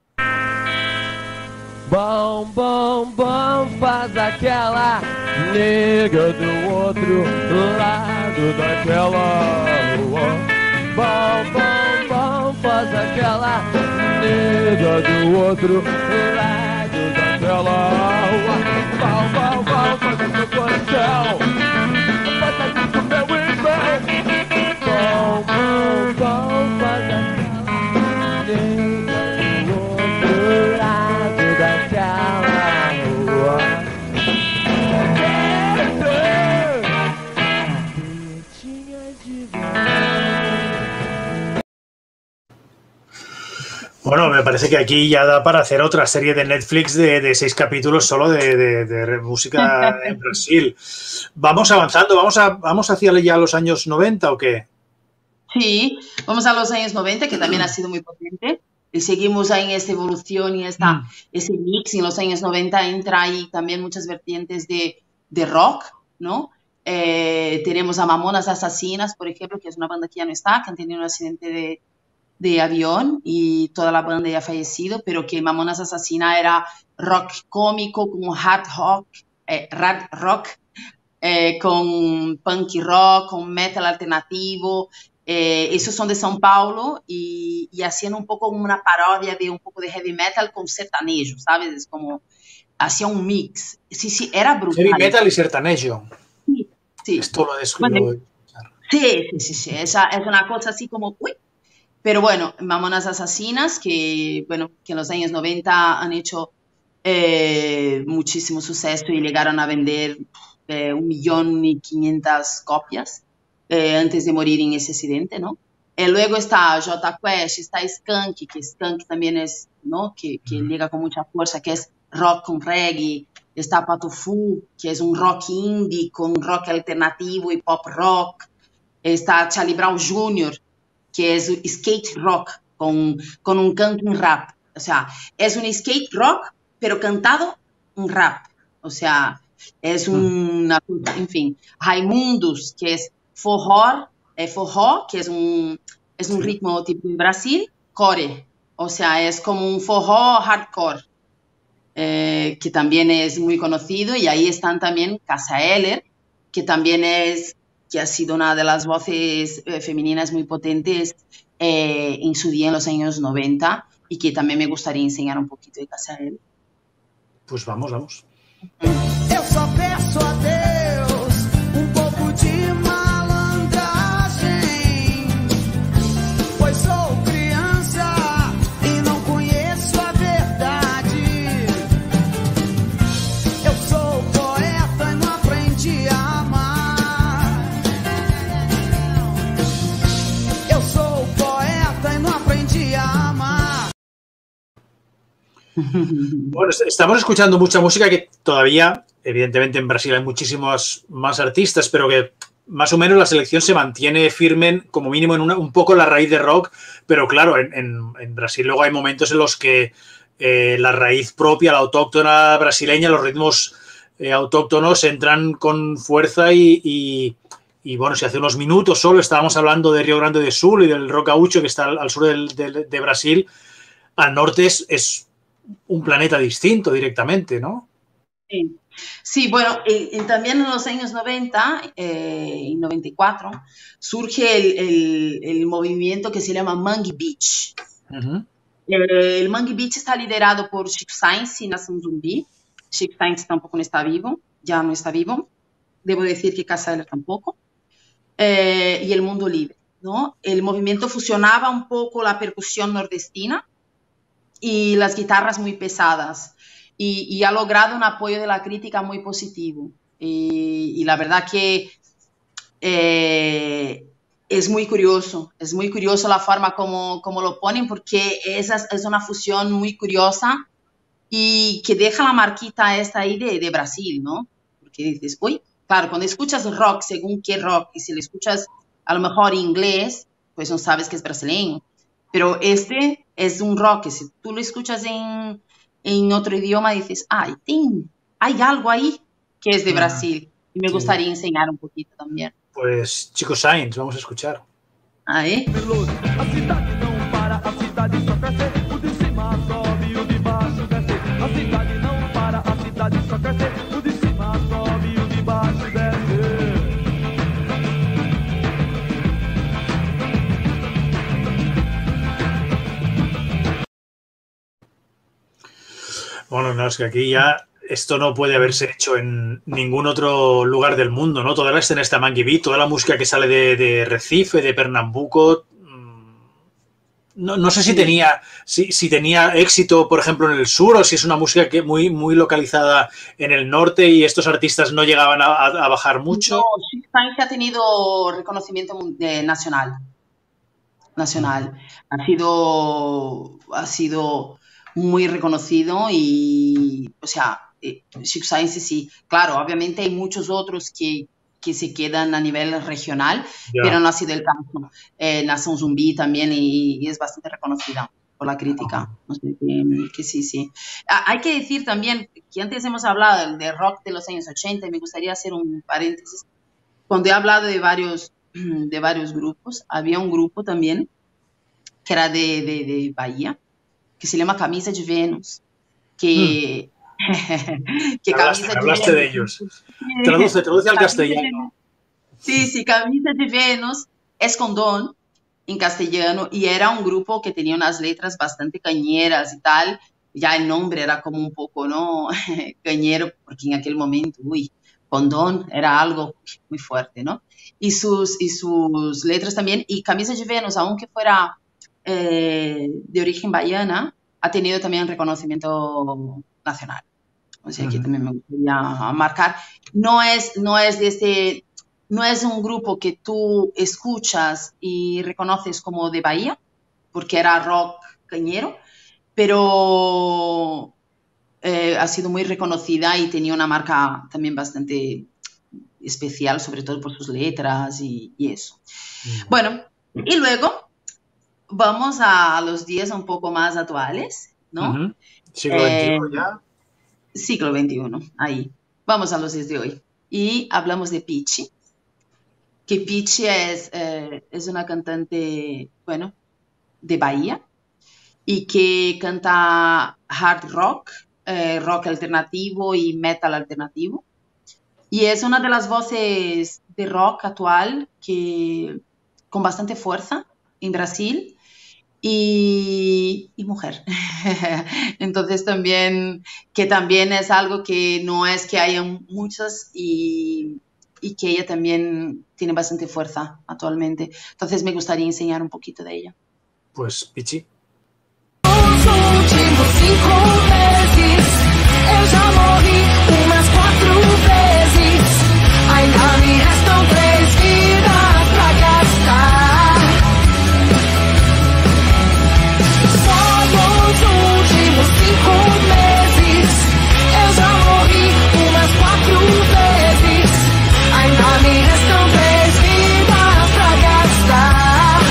Bom, bom, bom, faz aquela nega do outro lado daquela rua. Bom, bom, bom, faz aquela nega do outro lado daquela rua. Bom, bom, bom, faz o seu coração, faz aqui pro meu irmão. Bom, bom, bom, faz aquela nega do outro lado daquela rua. Bueno, me parece que aquí ya da para hacer otra serie de Netflix de 6 capítulos solo de música en Brasil. Vamos avanzando, ¿vamos hacia ya los años 90 o qué? Sí, vamos a los años 90, que también ha sido muy potente. Y seguimos ahí en esta evolución y ese mix. En los años 90 entra ahí también muchas vertientes de rock, ¿no? Tenemos a Mamonas Assassinas, por ejemplo, que es una banda que ya no está, que han tenido un accidente de avión y toda la banda ya ha fallecido, pero que Mamonas Assassinas era rock cómico, con hard rock, con punk rock, con metal alternativo. Esos son de São Paulo y hacían un poco una parodia de un poco de heavy metal con sertanejo, ¿sabes? Es como, hacía un mix. Sí, era brutal. Heavy metal y sertanejo. Sí. Esto lo descubro. Sí. Es una cosa así como, uy. Pero bueno, Mamonas Assassinas, que en los años 90 han hecho muchísimo suceso y llegaron a vender 1.500.000 copias antes de morir en ese accidente, ¿no? Luego está Jota Quest, está Skank, que Skank también es, ¿no? Que llega con mucha fuerza, que es rock con reggae. Está Pato Fu, que es un rock indie con rock alternativo y pop rock. Está Charlie Brown Jr., que es skate rock con un canto en rap. O sea, es un skate rock, pero cantado en rap. O sea, es una... En fin, Raimundos, que es forró, que es un ritmo tipo en Brasil, core. O sea, es como un forró hardcore, que también es muy conocido. Y ahí están también Cássia Eller, que también que ha sido una de las voces femeninas muy potentes en su día en los años 90 y que también me gustaría enseñar un poquito de Cássia Eller. Pues vamos. Eu só peço a Deus pouco de malandragem, pois sou criança e não conheço a verdade. Eu sou poeta e não aprendi a amar. Eu sou poeta e não aprendi a amar. Bueno, estamos escuchando mucha música que todavía, evidentemente en Brasil hay muchísimos más artistas, pero que más o menos la selección se mantiene firme, como mínimo en un poco la raíz de rock, pero claro, en Brasil luego hay momentos en los que la raíz propia, la autóctona brasileña, los ritmos autóctonos entran con fuerza y bueno, si hace unos minutos solo estábamos hablando de Río Grande do Sul y del rock gaucho que está al sur de Brasil, al norte es un planeta distinto directamente, ¿no? Sí, Sí, bueno, también en los años 90 y 94 surge el movimiento que se llama Mangue Beach. El Mangue Beach está liderado por Chico Science y Nação Zumbi. Chico Science tampoco no está vivo, ya no está vivo. Debo decir que Cássia Eller tampoco. Y el Mundo Libre, ¿no? El movimiento fusionaba un poco la percusión nordestina y las guitarras muy pesadas. Y ha logrado un apoyo de la crítica muy positivo. Y la verdad que es muy curioso la forma como lo ponen, porque es una fusión muy curiosa y que deja la marquita esta ahí de Brasil, ¿no? Porque dices, uy, claro, cuando escuchas rock, según qué rock, y si lo escuchas a lo mejor inglés, pues no sabes que es brasileño. Pero este es un rock que si tú lo escuchas en otro idioma dices, ay, hay algo ahí que es de Brasil. Y me gustaría enseñar un poquito también. Pues Chico Science, vamos a escuchar. Ahí. A cidade não para, a cidade só cresce. O de cima sobe, o de baixo desce. A cidade não para, a cidade só cresce. O de cima sobe, o de baixo desce. Bueno, no, es que aquí ya esto no puede haberse hecho en ningún otro lugar del mundo, ¿no? Toda la escena está Mangue Beat, toda la música que sale de Recife, de Pernambuco. No sé si tenía éxito, por ejemplo, en el sur, o si es una música que muy localizada en el norte y estos artistas no llegaban a bajar mucho. No, Chico Science ha tenido reconocimiento nacional. Ha sido muy reconocido y, o sea, Chico Science sí. Claro, obviamente hay muchos otros que se quedan a nivel regional, pero no ha sido el caso. Nação Zumbi también y es bastante reconocida por la crítica. O sea, que sí. Hay que decir también que antes hemos hablado de rock de los años 80 y me gustaría hacer un paréntesis. Cuando he hablado de varios grupos, había un grupo también que era de Bahía, que se llama Camisa de Venus, que Hablaste de ellos. Traduce al castellano. Sí, Camisa de Venus es con Don en castellano y era un grupo que tenía unas letras bastante cañeras y tal. Ya el nombre era como un poco, ¿no? Cañero, porque en aquel momento, con Don era algo muy fuerte, ¿no? Y sus letras también. Y Camisa de Venus, aunque fuera de origen baiana, ha tenido también reconocimiento nacional. O sea, aquí también me gustaría marcar. No es un grupo que tú escuchas y reconoces como de Bahía, porque era rock cañero, pero ha sido muy reconocida y tenía una marca también bastante especial, sobre todo por sus letras y eso. Bueno, y luego vamos a los días un poco más actuales, ¿no? Siglo XXI ya. Siglo XXI, ahí. Vamos a los días de hoy. Y hablamos de Pitty, que Pitty es una cantante, bueno, de Bahía, y que canta hard rock, rock alternativo y metal alternativo. Y es una de las voces de rock actual con bastante fuerza en Brasil. Y mujer. Entonces también es algo que no es que haya muchas y que ella también tiene bastante fuerza actualmente. Entonces me gustaría enseñar un poquito de ella. Pues Pitty. Os últimos 5 meses eu já morri umas 4 vezes. Ainda me restam 3 vidas pra gastar. Os últimos 5 meses eu já morri umas 4 vezes. Ainda me restam 3 vidas pra gastar.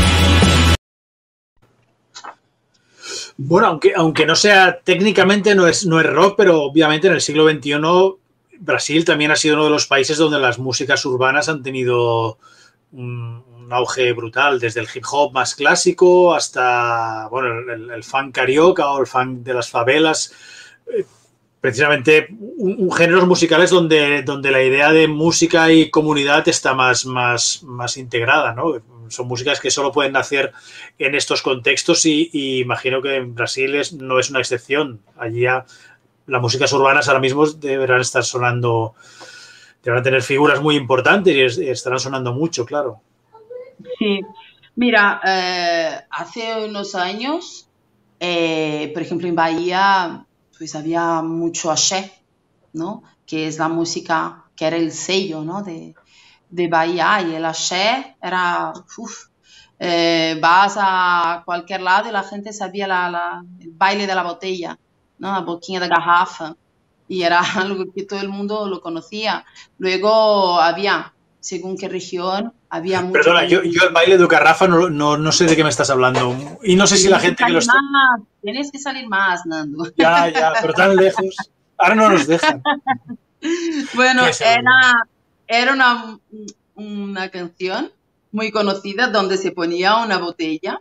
Bueno, aunque no sea técnicamente no es rock, pero obviamente en el siglo XXI Brasil también ha sido uno de los países donde las músicas urbanas han tenido un auge brutal, desde el hip hop más clásico hasta, bueno, el funk carioca o el funk de las favelas. precisamente géneros musicales donde la idea de música y comunidad está más integrada, ¿no? Son músicas que solo pueden nacer en estos contextos y imagino que en Brasil no es una excepción. Allí las músicas urbanas ahora mismo deberán estar sonando, deberán tener figuras muy importantes y estarán sonando mucho, claro. Sí, mira, hace unos años, por ejemplo, en Bahía, pues había mucho axé, ¿no? Que es la música, que era el sello, ¿no? de Bahía, y el axé era, vas a cualquier lado y la gente sabía el baile de la botella, ¿no? La boquinha de garrafa, y era algo que todo el mundo lo conocía. Luego había, según qué región, había mucho... Perdona, yo el baile de garrafa no sé de qué me estás hablando, y no sé si la gente que lo está... Tienes que salir más, Nando. Ya, pero tan lejos. Ahora no nos dejan. Bueno, era una canción muy conocida donde se ponía una botella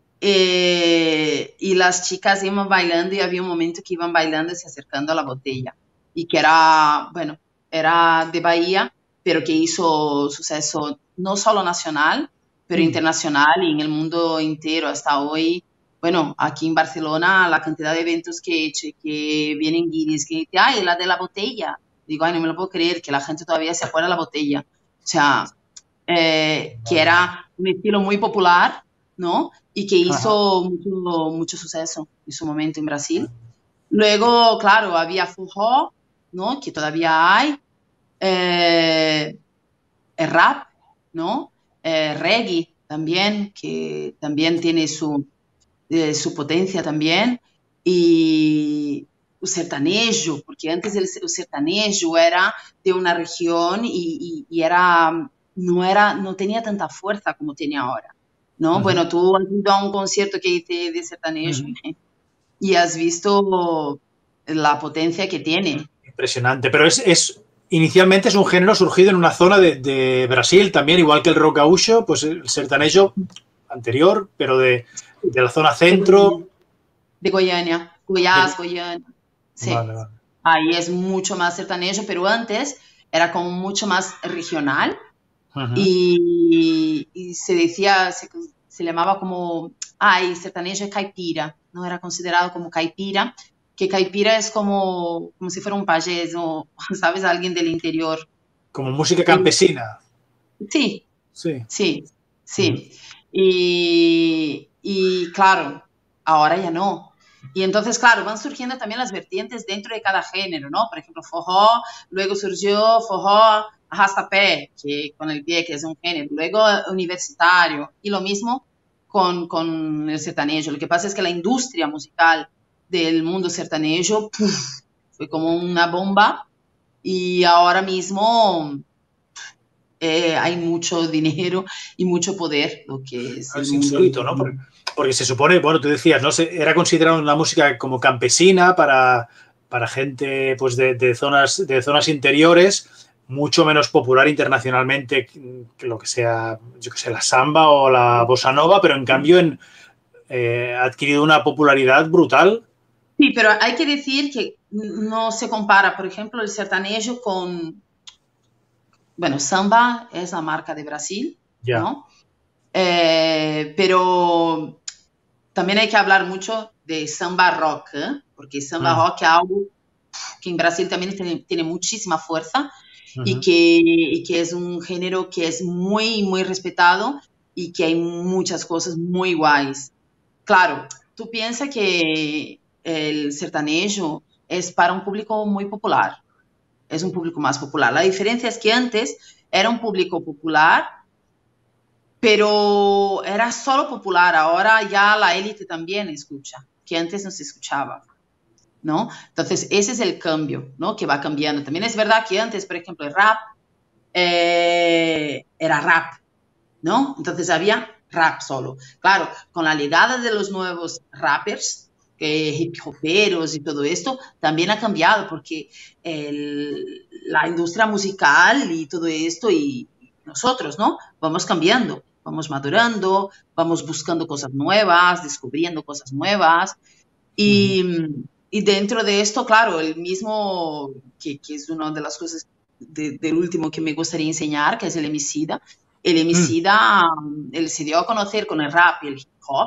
y las chicas iban bailando y había un momento que iban bailando y se acercando a la botella y que era, bueno, era de Bahía, pero que hizo suceso no solo nacional, pero internacional y en el mundo entero hasta hoy. Bueno, aquí en Barcelona la cantidad de eventos que he hecho que vienen guiris que dicen, ay, la de la botella. Digo, ay, no me lo puedo creer, que la gente todavía se acuerda de la botella. O sea, que era un estilo muy popular, ¿no? Y que hizo mucho suceso en su momento en Brasil. Luego, claro, había forró, ¿no? Que todavía hay. El rap, ¿no? Reggae también, que también tiene su potencia también. Y o sertanejo, porque antes o sertanejo era de una región y no tenía tanta fuerza como tiene ahora, ¿no? Bueno, tú has ido a un concierto que hice de sertanejo y has visto la potencia que tiene. Impresionante, pero inicialmente es un género surgido en una zona de Brasil también, igual que el rock gaúcho, pues el sertanejo anterior, pero de la zona centro. De Goiânia, Goiás, Goiânia. Sí. Vale. Ahí es mucho más sertanejo, pero antes era como mucho más regional y se decía, se llamaba como, sertanejo es caipira, no era considerado como caipira, que caipira es como si fuera un payés o, ¿sabes? Alguien del interior. Como música campesina. Sí. Y claro, ahora ya no. Y entonces, claro, van surgiendo también las vertientes dentro de cada género, ¿no? Por ejemplo, forró, luego surgió forró arrastapé, que con el pie, que es un género, luego universitario, y lo mismo con el sertanejo. Lo que pasa es que la industria musical del mundo sertanejo fue como una bomba y ahora mismo hay mucho dinero y mucho poder, lo que es insólito, ¿no? Porque se supone, bueno, tú decías, ¿no? Era considerado una música como campesina para gente pues de zonas interiores, mucho menos popular internacionalmente que lo que sea, yo que sé, la samba o la bossa nova, pero en cambio ha adquirido una popularidad brutal. Sí, pero hay que decir que no se compara, por ejemplo, el sertanejo con... Bueno, samba es la marca de Brasil, ¿no? Pero también hay que hablar mucho de samba rock, porque samba rock es algo que en Brasil también tiene muchísima fuerza y que es un género que es muy, muy respetado y que hay muchas cosas muy guays. Claro, tú piensas que el sertanejo es para un público muy popular, es un público más popular. La diferencia es que antes era un público popular, pero era solo popular, ahora ya la élite también escucha, que antes no se escuchaba, ¿no? Entonces, ese es el cambio, ¿no? Que va cambiando. También es verdad que antes, por ejemplo, el rap era rap, ¿no? Entonces había rap solo. Claro, con la llegada de los nuevos rappers, hip hoperos y todo esto, también ha cambiado porque la industria musical y todo esto y nosotros, ¿no? Vamos cambiando, vamos madurando, vamos buscando cosas nuevas, descubriendo cosas nuevas y y dentro de esto, claro, el mismo, que es una de las cosas del último que me gustaría enseñar, que es el Emicida. El Emicida, él se dio a conocer con el rap y el hip hop,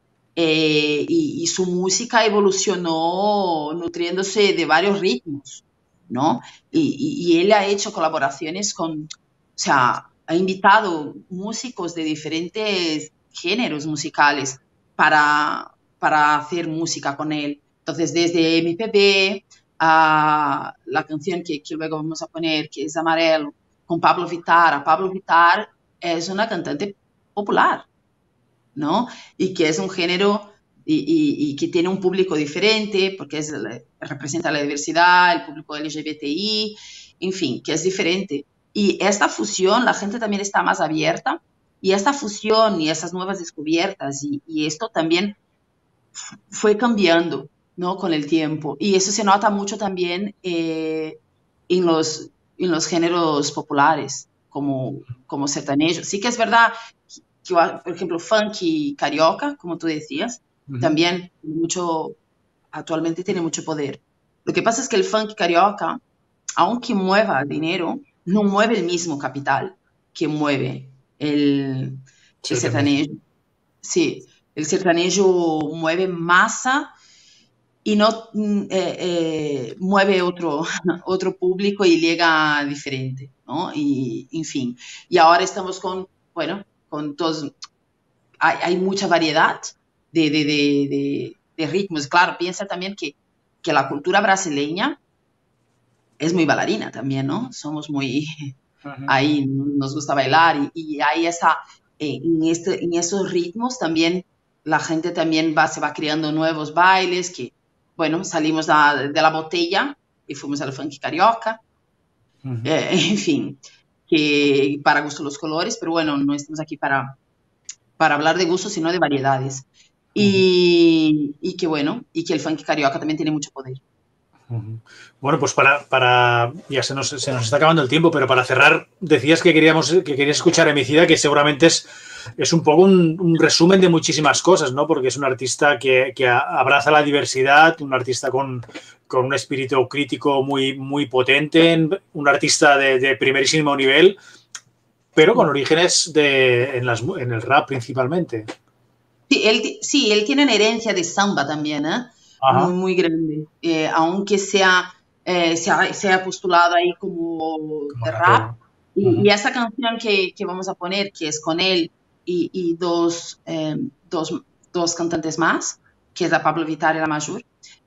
y su música evolucionó nutriéndose de varios ritmos, ¿no? Y él ha hecho colaboraciones con, o sea, ha invitado músicos de diferentes géneros musicales para hacer música con él. Entonces, desde MPB a la canción que luego vamos a poner, que es Amarelo, con Pablo Vittar. Pablo Vittar es una cantante popular, ¿no? Y que es un género y que tiene un público diferente, porque representa la diversidad, el público LGBTI, en fin, que es diferente. Y esta fusión, la gente también está más abierta, y esta fusión y esas nuevas descubiertas, y esto también fue cambiando, ¿no? Con el tiempo. Y eso se nota mucho también en los géneros populares, como sertanejo. Sí que es verdad que, por ejemplo, funk y carioca, como tú decías, también actualmente tiene mucho poder. Lo que pasa es que el funk carioca, aunque mueva dinero, no mueve el mismo capital que mueve el sertanejo. Sí, el sertanejo mueve masa y no mueve otro público y llega diferente, ¿no? Y, en fin, y ahora estamos con todos, hay mucha variedad de ritmos. Claro, piensa también que la cultura brasileña es muy bailarina también, ¿no? Somos muy, ahí nos gusta bailar, y hay en esos ritmos también la gente también se va creando nuevos bailes, que, bueno, salimos de la botella y fuimos al funk carioca, en fin, que para gusto los colores, pero bueno, no estamos aquí para hablar de gustos, sino de variedades. Y que bueno, y que el funk carioca también tiene mucho poder. Bueno, pues ya se nos está acabando el tiempo, pero para cerrar, decías que querías escuchar a Emicida, que seguramente es un poco un resumen de muchísimas cosas, ¿no? Porque es un artista que abraza la diversidad, un artista con un espíritu crítico muy, muy potente, un artista de primerísimo nivel, pero con orígenes en el rap principalmente. Sí, él tiene una herencia de samba también, ¿eh? Muy, muy grande, aunque se ha postulado ahí como de rap. Y esa canción que vamos a poner, que es con él y dos cantantes más, que es la Pablo Vittar y la Majur,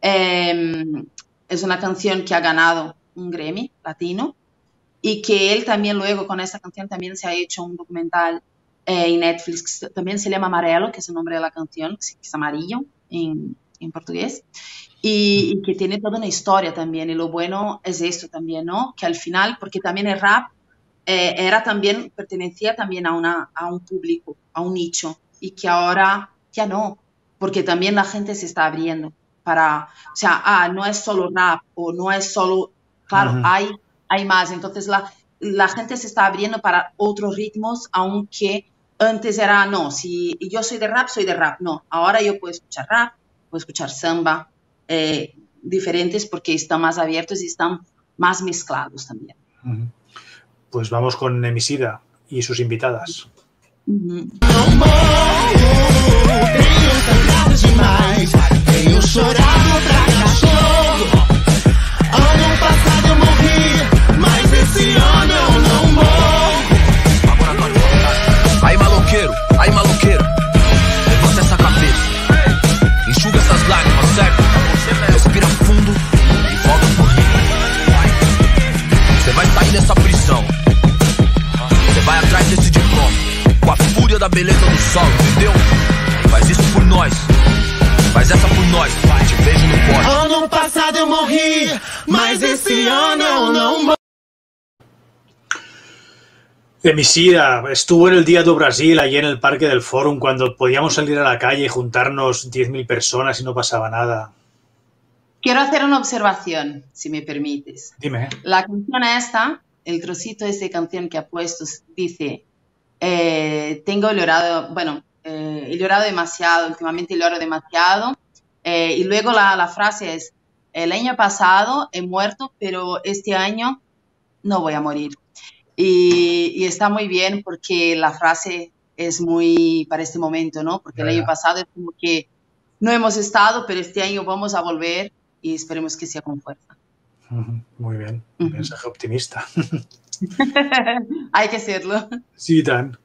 es una canción que ha ganado un Grammy latino, y que él también luego con esa canción también se ha hecho un documental en Netflix, que también se llama Amarelo, que es el nombre de la canción, que es amarillo en portugués, y que tiene toda una historia también. Y lo bueno es esto también, ¿no? Que al final, porque también el rap pertenecía también a un público, a un nicho, y que ahora ya no, porque también la gente se está abriendo o sea, no es solo rap, o no es solo, claro, hay más. Entonces la gente se está abriendo para otros ritmos, aunque antes era, no, si yo soy de rap, no, ahora yo puedo escuchar rap, puedo escuchar samba, diferentes, porque están más abiertos y están más mezclados también. Pues vamos con Emicida y sus invitadas. Tenho chorado pra cachorro. Ano passado eu morri, mas esse ano eu não morro. Aí maloqueiro, levanta essa cabeça, enxuga essas lágrimas, certo? Respira fundo e volta pro rio. Você vai sair dessa prisão, você vai atrás desse diploma, com a fúria da beleza do sol, entendeu? Faz isso por nós. Faz essa por nós, te vejo no poste. Ano passado eu morri, mas esse ano eu não morro. Emicida estuvo en el Día do Brasil, allí en el Parque del Fórum, cuando podíamos salir a la calle y juntarnos 10.000 personas y no pasaba nada. Quiero hacer una observación, si me permites. Dime. La canción esta, el trocito de esta canción que ha puesto, dice, tengo llorado, he llorado demasiado, últimamente lloro demasiado, y luego la frase es, el año pasado he muerto, pero este año no voy a morir. Y está muy bien porque la frase es muy para este momento, ¿no? Porque el año pasado es como que no hemos estado, pero este año vamos a volver y esperemos que sea con fuerza. Muy bien, un mensaje optimista. Hay que serlo. Sí, Dan.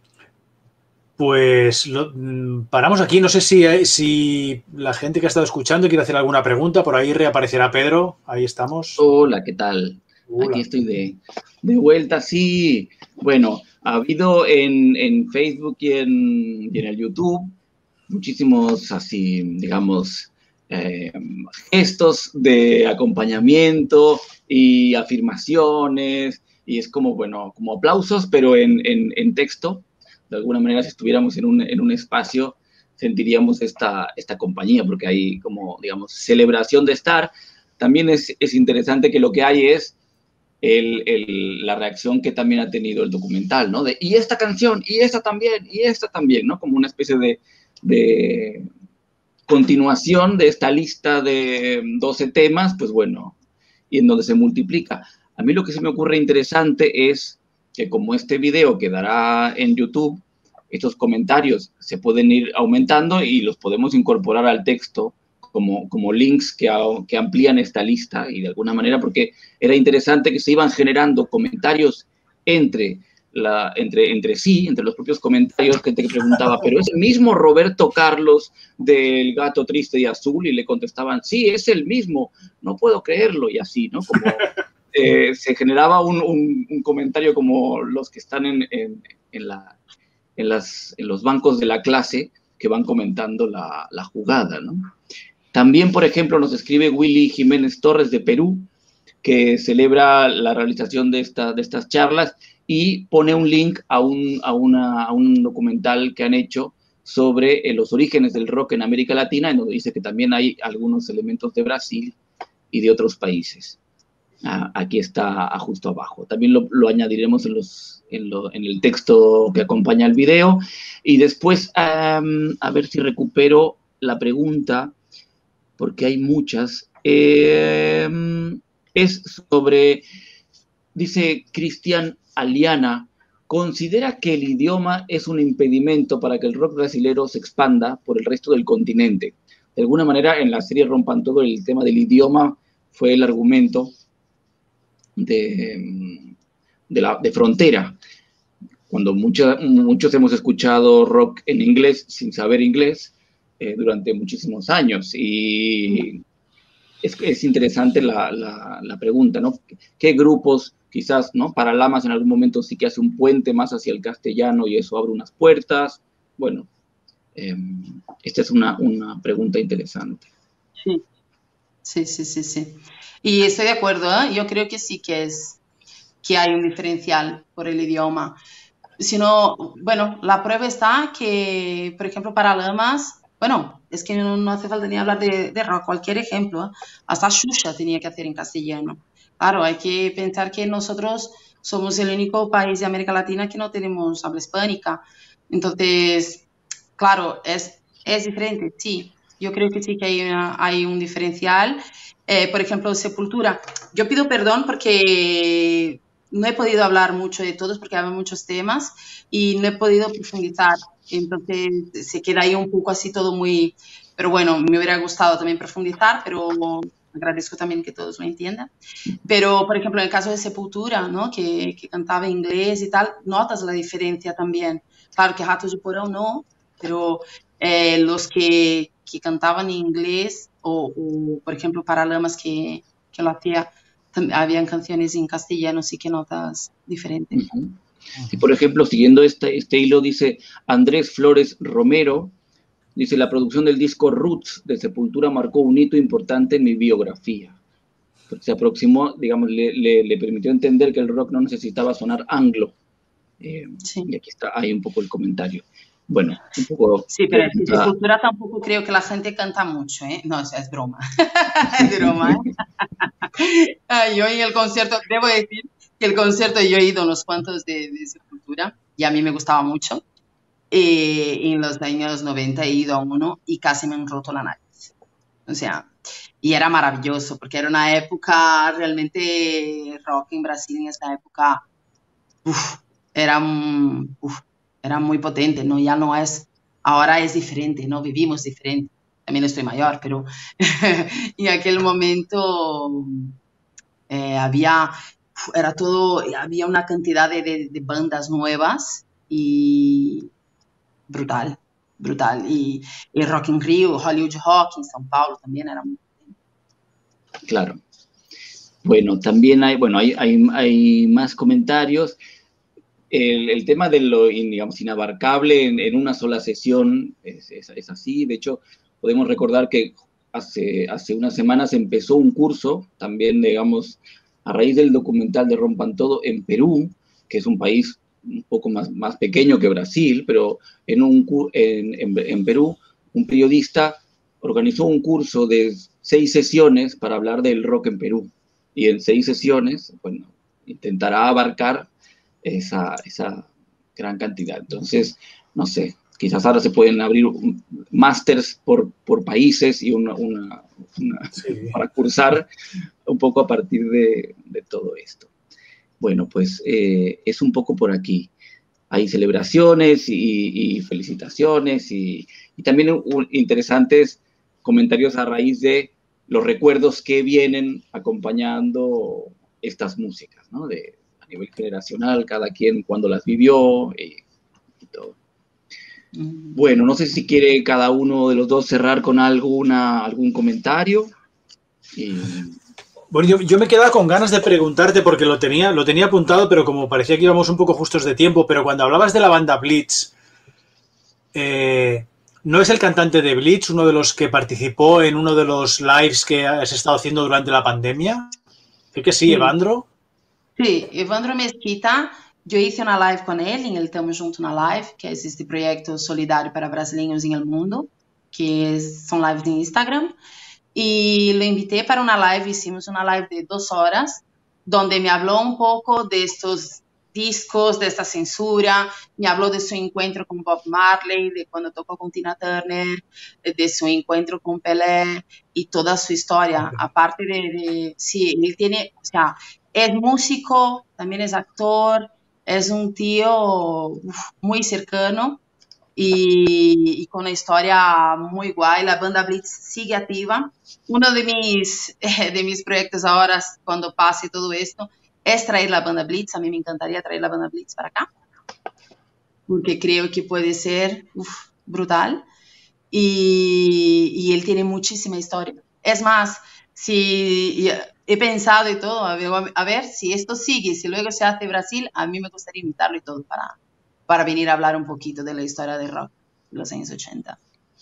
Pues paramos aquí. No sé si la gente que ha estado escuchando quiere hacer alguna pregunta. Por ahí reaparecerá Pedro. Ahí estamos. Hola, ¿qué tal? Hola. Aquí estoy de vuelta. Sí, bueno, ha habido en Facebook y en el YouTube muchísimos así, digamos, gestos de acompañamiento y afirmaciones, y es como, bueno, como aplausos, pero en texto. De alguna manera, si estuviéramos en un espacio, sentiríamos esta compañía, porque hay como, digamos, celebración de estar. También es interesante que lo que hay es la reacción que también ha tenido el documental, ¿no? Y esta canción, y esta también, ¿no? Como una especie de continuación de esta lista de 12 temas, pues bueno, y en donde se multiplica. A mí lo que se me ocurre interesante es que como este video quedará en YouTube, estos comentarios se pueden ir aumentando y los podemos incorporar al texto como links que amplían esta lista, y de alguna manera, porque era interesante que se iban generando comentarios entre sí, entre los propios comentarios, gente que preguntaba, pero es el mismo Roberto Carlos del Gato Triste y Azul, y le contestaban, sí, es el mismo, no puedo creerlo, y así, ¿no? Como se generaba un comentario como los que están en los bancos de la clase, que van comentando la jugada, ¿no? También, por ejemplo, nos escribe Willy Jiménez Torres de Perú, que celebra la realización de estas charlas y pone un link a un documental que han hecho sobre los orígenes del rock en América Latina, en donde dice que también hay algunos elementos de Brasil y de otros países. Aquí está justo abajo. También lo añadiremos en el texto que acompaña el video. Y después, a ver si recupero la pregunta, porque hay muchas. Es sobre, dice Cristian Aliana, ¿considera que el idioma es un impedimento para que el rock brasilero se expanda por el resto del continente? De alguna manera, en la serie Rompan Todo, el tema del idioma fue el argumento de frontera. Cuando muchos hemos escuchado rock en inglés sin saber inglés durante muchísimos años, y es interesante la pregunta, ¿no? ¿Qué grupos, quizás, ¿no? Paralamas en algún momento sí que hace un puente más hacia el castellano y eso abre unas puertas? Bueno, esta es una pregunta interesante. Sí. Y estoy de acuerdo, ¿eh? Yo creo que sí que hay un diferencial por el idioma. Si no, bueno, la prueba está que, por ejemplo, Paralamas, bueno, es que no hace falta ni hablar de rock, cualquier ejemplo, hasta Xuxa tenía que hacer en castellano. Claro, hay que pensar que nosotros somos el único país de América Latina que no tenemos habla hispánica. Entonces, claro, es diferente, sí. Yo creo que sí que hay un diferencial. Por ejemplo, Sepultura. Yo pido perdón porque no he podido hablar mucho de todos porque hay muchos temas y no he podido profundizar. Entonces se queda ahí un poco así todo muy... Pero bueno, me hubiera gustado también profundizar, pero agradezco también que todos me entiendan. Pero, por ejemplo, en el caso de Sepultura, ¿no? que cantaba inglés y tal, notas la diferencia también. Claro que Ratos de Porão no, pero los que cantaban en inglés o, por ejemplo, Paralamas que lo hacía, habían canciones en castellano, sí que notas diferentes. Y, por ejemplo, siguiendo este hilo, dice Andrés Flores Romero, dice, la producción del disco Roots de Sepultura marcó un hito importante en mi biografía. Porque se aproximó, digamos, le permitió entender que el rock no necesitaba sonar anglo. Sí. Y aquí está, hay un poco el comentario. Bueno, un poco... Sí, pero en Sepultura tampoco creo que la gente canta mucho, ¿eh? No, es broma. Es broma, ¿eh? Yo en el concierto, debo decir que el concierto yo he ido unos cuantos de Sepultura y a mí me gustaba mucho. En los años 90 he ido a uno y casi me han roto la nariz. O sea, y era maravilloso, porque era una época, realmente rock en Brasil en esa época, era, era muy potente, ¿no? Ya no es, ahora es diferente, ¿no? Vivimos diferente. También estoy mayor, pero en aquel momento había una cantidad de bandas nuevas y brutal, brutal. Y el Rock in Rio, Hollywood Rock en São Paulo también era muy potente. Claro. Bueno, también hay más comentarios. El tema de lo, digamos, inabarcable en una sola sesión es así. De hecho, podemos recordar que hace unas semanas empezó un curso, también, digamos, a raíz del documental de Rompan Todo, en Perú, que es un país un poco más pequeño que Brasil, pero en Perú, un periodista organizó un curso de 6 sesiones para hablar del rock en Perú. Y en 6 sesiones, bueno, intentará abarcar esa gran cantidad. Entonces, no sé, quizás ahora se pueden abrir másters por países y sí, para cursar un poco a partir de todo esto. Bueno, pues es un poco por aquí. Hay celebraciones y felicitaciones y también interesantes comentarios a raíz de los recuerdos que vienen acompañando estas músicas, ¿no? A nivel generacional, cada quien cuando las vivió y todo. Bueno, no sé si quiere cada uno de los dos cerrar con algún comentario. Bueno, yo me quedaba con ganas de preguntarte porque lo tenía apuntado, pero como parecía que íbamos un poco justos de tiempo, pero cuando hablabas de la banda Blitz, ¿no es el cantante de Blitz uno de los que participó en uno de los lives que has estado haciendo durante la pandemia? ¿Creo que sí, Evandro? Sí, Evandro Mesquita. Yo hice una live con él en el Tamo Junto na Live, que es este proyecto solidario para brasileños en el mundo, que son lives de Instagram. Y lo invité para una live, hicimos una live de 2 horas, donde me habló un poco de estos discos, de esta censura, me habló de su encuentro con Bob Marley, de cuando tocó con Tina Turner, de su encuentro con Pelé y toda su historia. Aparte sí, él tiene, o sea, es músico, también es actor, es un tío muy cercano y con una historia muy guay. La banda Blitz sigue activa. Uno de mis proyectos ahora, cuando pase todo esto, es traer la banda Blitz. A mí me encantaría traer la banda Blitz para acá, porque creo que puede ser brutal. Y él tiene muchísima historia. Es más, si he pensado y todo, a ver si esto sigue, si luego se hace Brasil, a mí me gustaría invitarlo y todo para venir a hablar un poquito de la historia del rock de los años 80.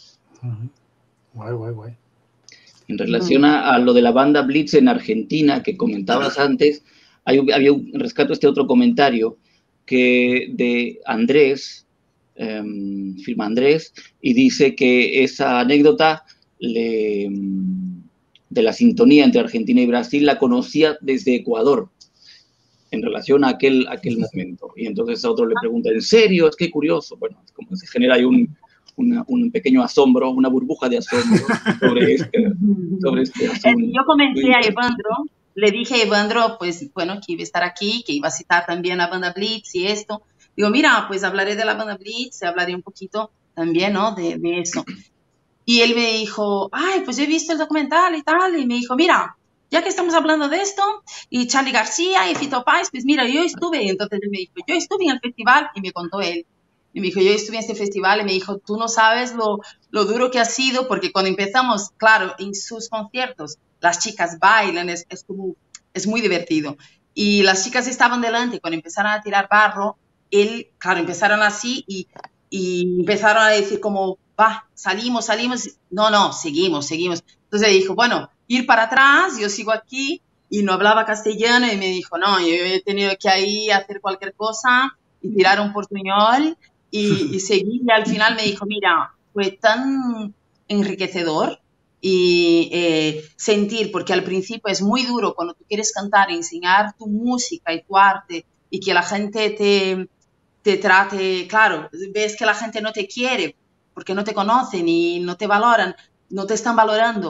Guay. En relación a lo de la banda Blitz en Argentina que comentabas antes, rescato este otro comentario que de Andrés, firma Andrés, y dice que esa anécdota de la sintonía entre Argentina y Brasil la conocía desde Ecuador en relación a aquel momento. Y entonces a otro le pregunta, ¿en serio? Es que curioso. Bueno, como se genera ahí un pequeño asombro, una burbuja de asombro sobre este asunto. Yo comenté a Evandro, le dije a Evandro, pues bueno, que iba a estar aquí, que iba a citar también a banda Blitz y esto. Digo, mira, pues hablaré de la banda Blitz, hablaré un poquito también, ¿no? De eso. Y él me dijo, ay, pues he visto el documental y tal, y me dijo, mira, ya que estamos hablando de esto, y Charly García y Fito Páez, pues mira, yo estuve, entonces él me dijo, yo estuve en el festival, y me contó él, y me dijo, yo estuve en este festival, y me dijo, tú no sabes lo duro que ha sido, porque cuando empezamos, claro, en sus conciertos, las chicas bailan, es muy divertido, y las chicas estaban delante, cuando empezaron a tirar barro, claro, empezaron así, y empezaron a decir como, va, salimos, no, seguimos. Entonces dijo, bueno, ir para atrás, yo sigo aquí, y no hablaba castellano, y me dijo, no, yo he tenido que ahí hacer cualquier cosa, y tirar un portuñol, y seguir, y al final me dijo, mira, fue tan enriquecedor, y sentir, porque al principio es muy duro cuando tú quieres cantar, enseñar tu música y tu arte, y que la gente te trate, claro, ves que la gente no te quiere, porque no te conocen y no te valoran, no te están valorando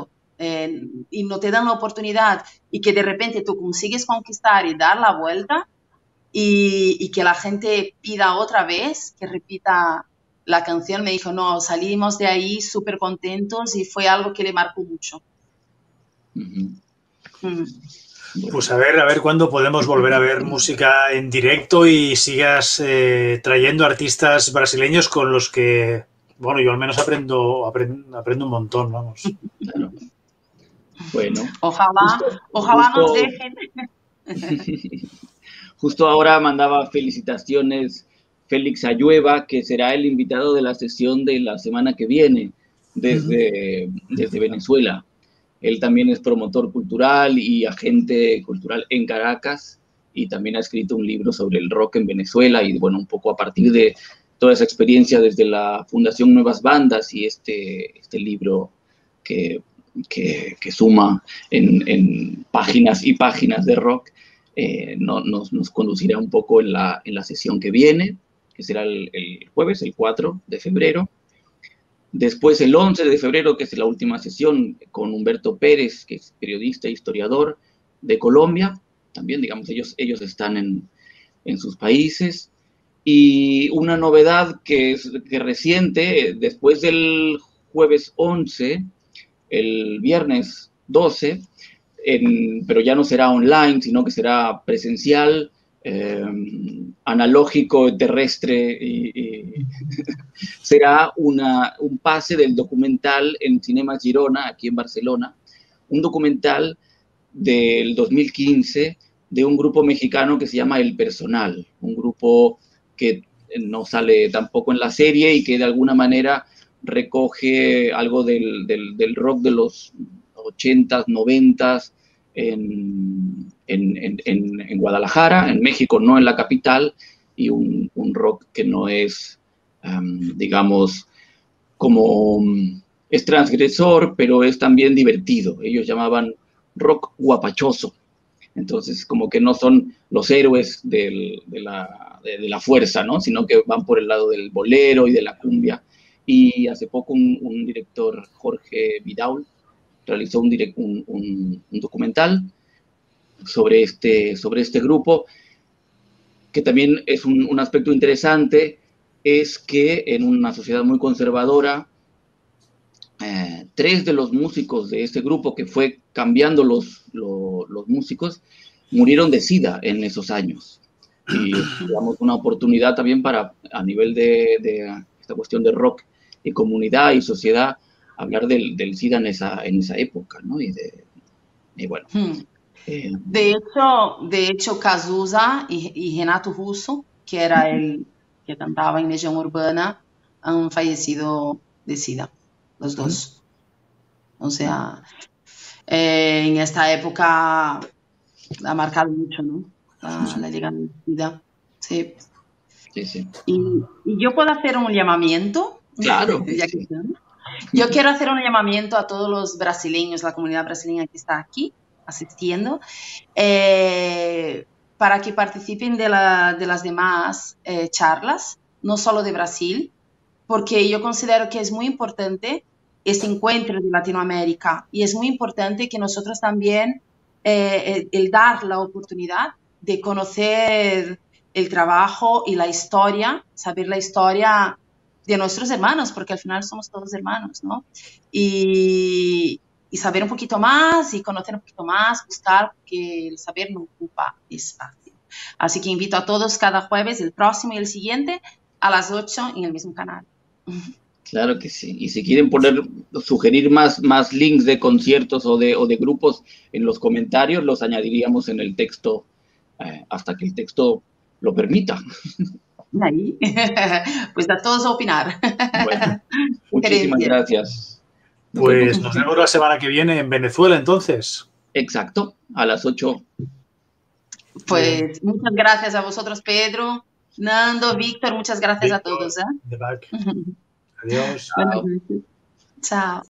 y no te dan la oportunidad y que de repente tú consigues conquistar y dar la vuelta y que la gente pida otra vez, que repita la canción, me dijo, no, salimos de ahí súper contentos y fue algo que le marcó mucho. Pues a ver cuándo podemos volver a ver música en directo y sigas trayendo artistas brasileños con los que, bueno, yo al menos aprendo un montón, vamos. Claro. Bueno. Ojalá nos dejen. Justo ahora mandaba felicitaciones Félix Ayueva, que será el invitado de la sesión de la semana que viene desde Venezuela. Él también es promotor cultural y agente cultural en Caracas y también ha escrito un libro sobre el rock en Venezuela y, bueno, un poco a partir de toda esa experiencia desde la Fundación Nuevas Bandas y este libro que suma en páginas y páginas de rock, nos conducirá un poco en la sesión que viene, que será el jueves, el 4 de febrero. Después, el 11 de febrero, que es la última sesión, con Humberto Pérez, que es periodista e historiador de Colombia. También, digamos, ellos están en sus países. Y una novedad que es reciente, después del jueves 11, el viernes 12, pero ya no será online, sino que será presencial, analógico, terrestre, y será un pase del documental en Cinema Girona, aquí en Barcelona, un documental del 2015 de un grupo mexicano que se llama El Personal, un grupo que no sale tampoco en la serie y que de alguna manera recoge algo del rock de los 80s, 90s, en Guadalajara, en México, no en la capital, y un rock que no es, digamos, como es transgresor, pero es también divertido. Ellos llamaban rock guapachoso. Entonces, como que no son los héroes de la fuerza, ¿no? Sino que van por el lado del bolero y de la cumbia. Y hace poco un director, Jorge Vidaul, realizó un documental sobre este grupo, que también es un aspecto interesante, es que en una sociedad muy conservadora, 3 de los músicos de este grupo, que fue cambiando los músicos, murieron de SIDA en esos años. Y digamos, una oportunidad también para, a nivel de esta cuestión de rock y comunidad y sociedad, hablar del SIDA en esa época, ¿no? Y bueno. De hecho, Cazuza y Renato Russo, que era el que cantaba en Legión Urbana, han fallecido de SIDA, los dos. O sea, en esta época ha marcado mucho, ¿no? La llegada del SIDA. Sí. Sí. Y yo puedo hacer un llamamiento. Claro. Ya que yo quiero hacer un llamamiento a todos los brasileños, la comunidad brasileña que está aquí asistiendo, para que participen de las demás charlas, no solo de Brasil, porque yo considero que es muy importante este encuentro de Latinoamérica y es muy importante que nosotros también el dar la oportunidad de conocer el trabajo y la historia, saber la historia de nuestros hermanos, porque al final somos todos hermanos, ¿no? Y saber un poquito más y conocer un poquito más, buscar, porque el saber no ocupa espacio. Así que invito a todos cada jueves, el próximo y el siguiente, a las 8 en el mismo canal. Claro que sí. Y si quieren sugerir más links de conciertos o de grupos en los comentarios, los añadiríamos en el texto hasta que el texto lo permita. Ahí. Pues a todos a opinar. Bueno, muchísimas gracias. Pues nos vemos la semana que viene en Venezuela, entonces. Exacto, a las 8. Pues muchas gracias a vosotros, Pedro, Nando, Víctor, muchas gracias a todos. Adiós. Chao.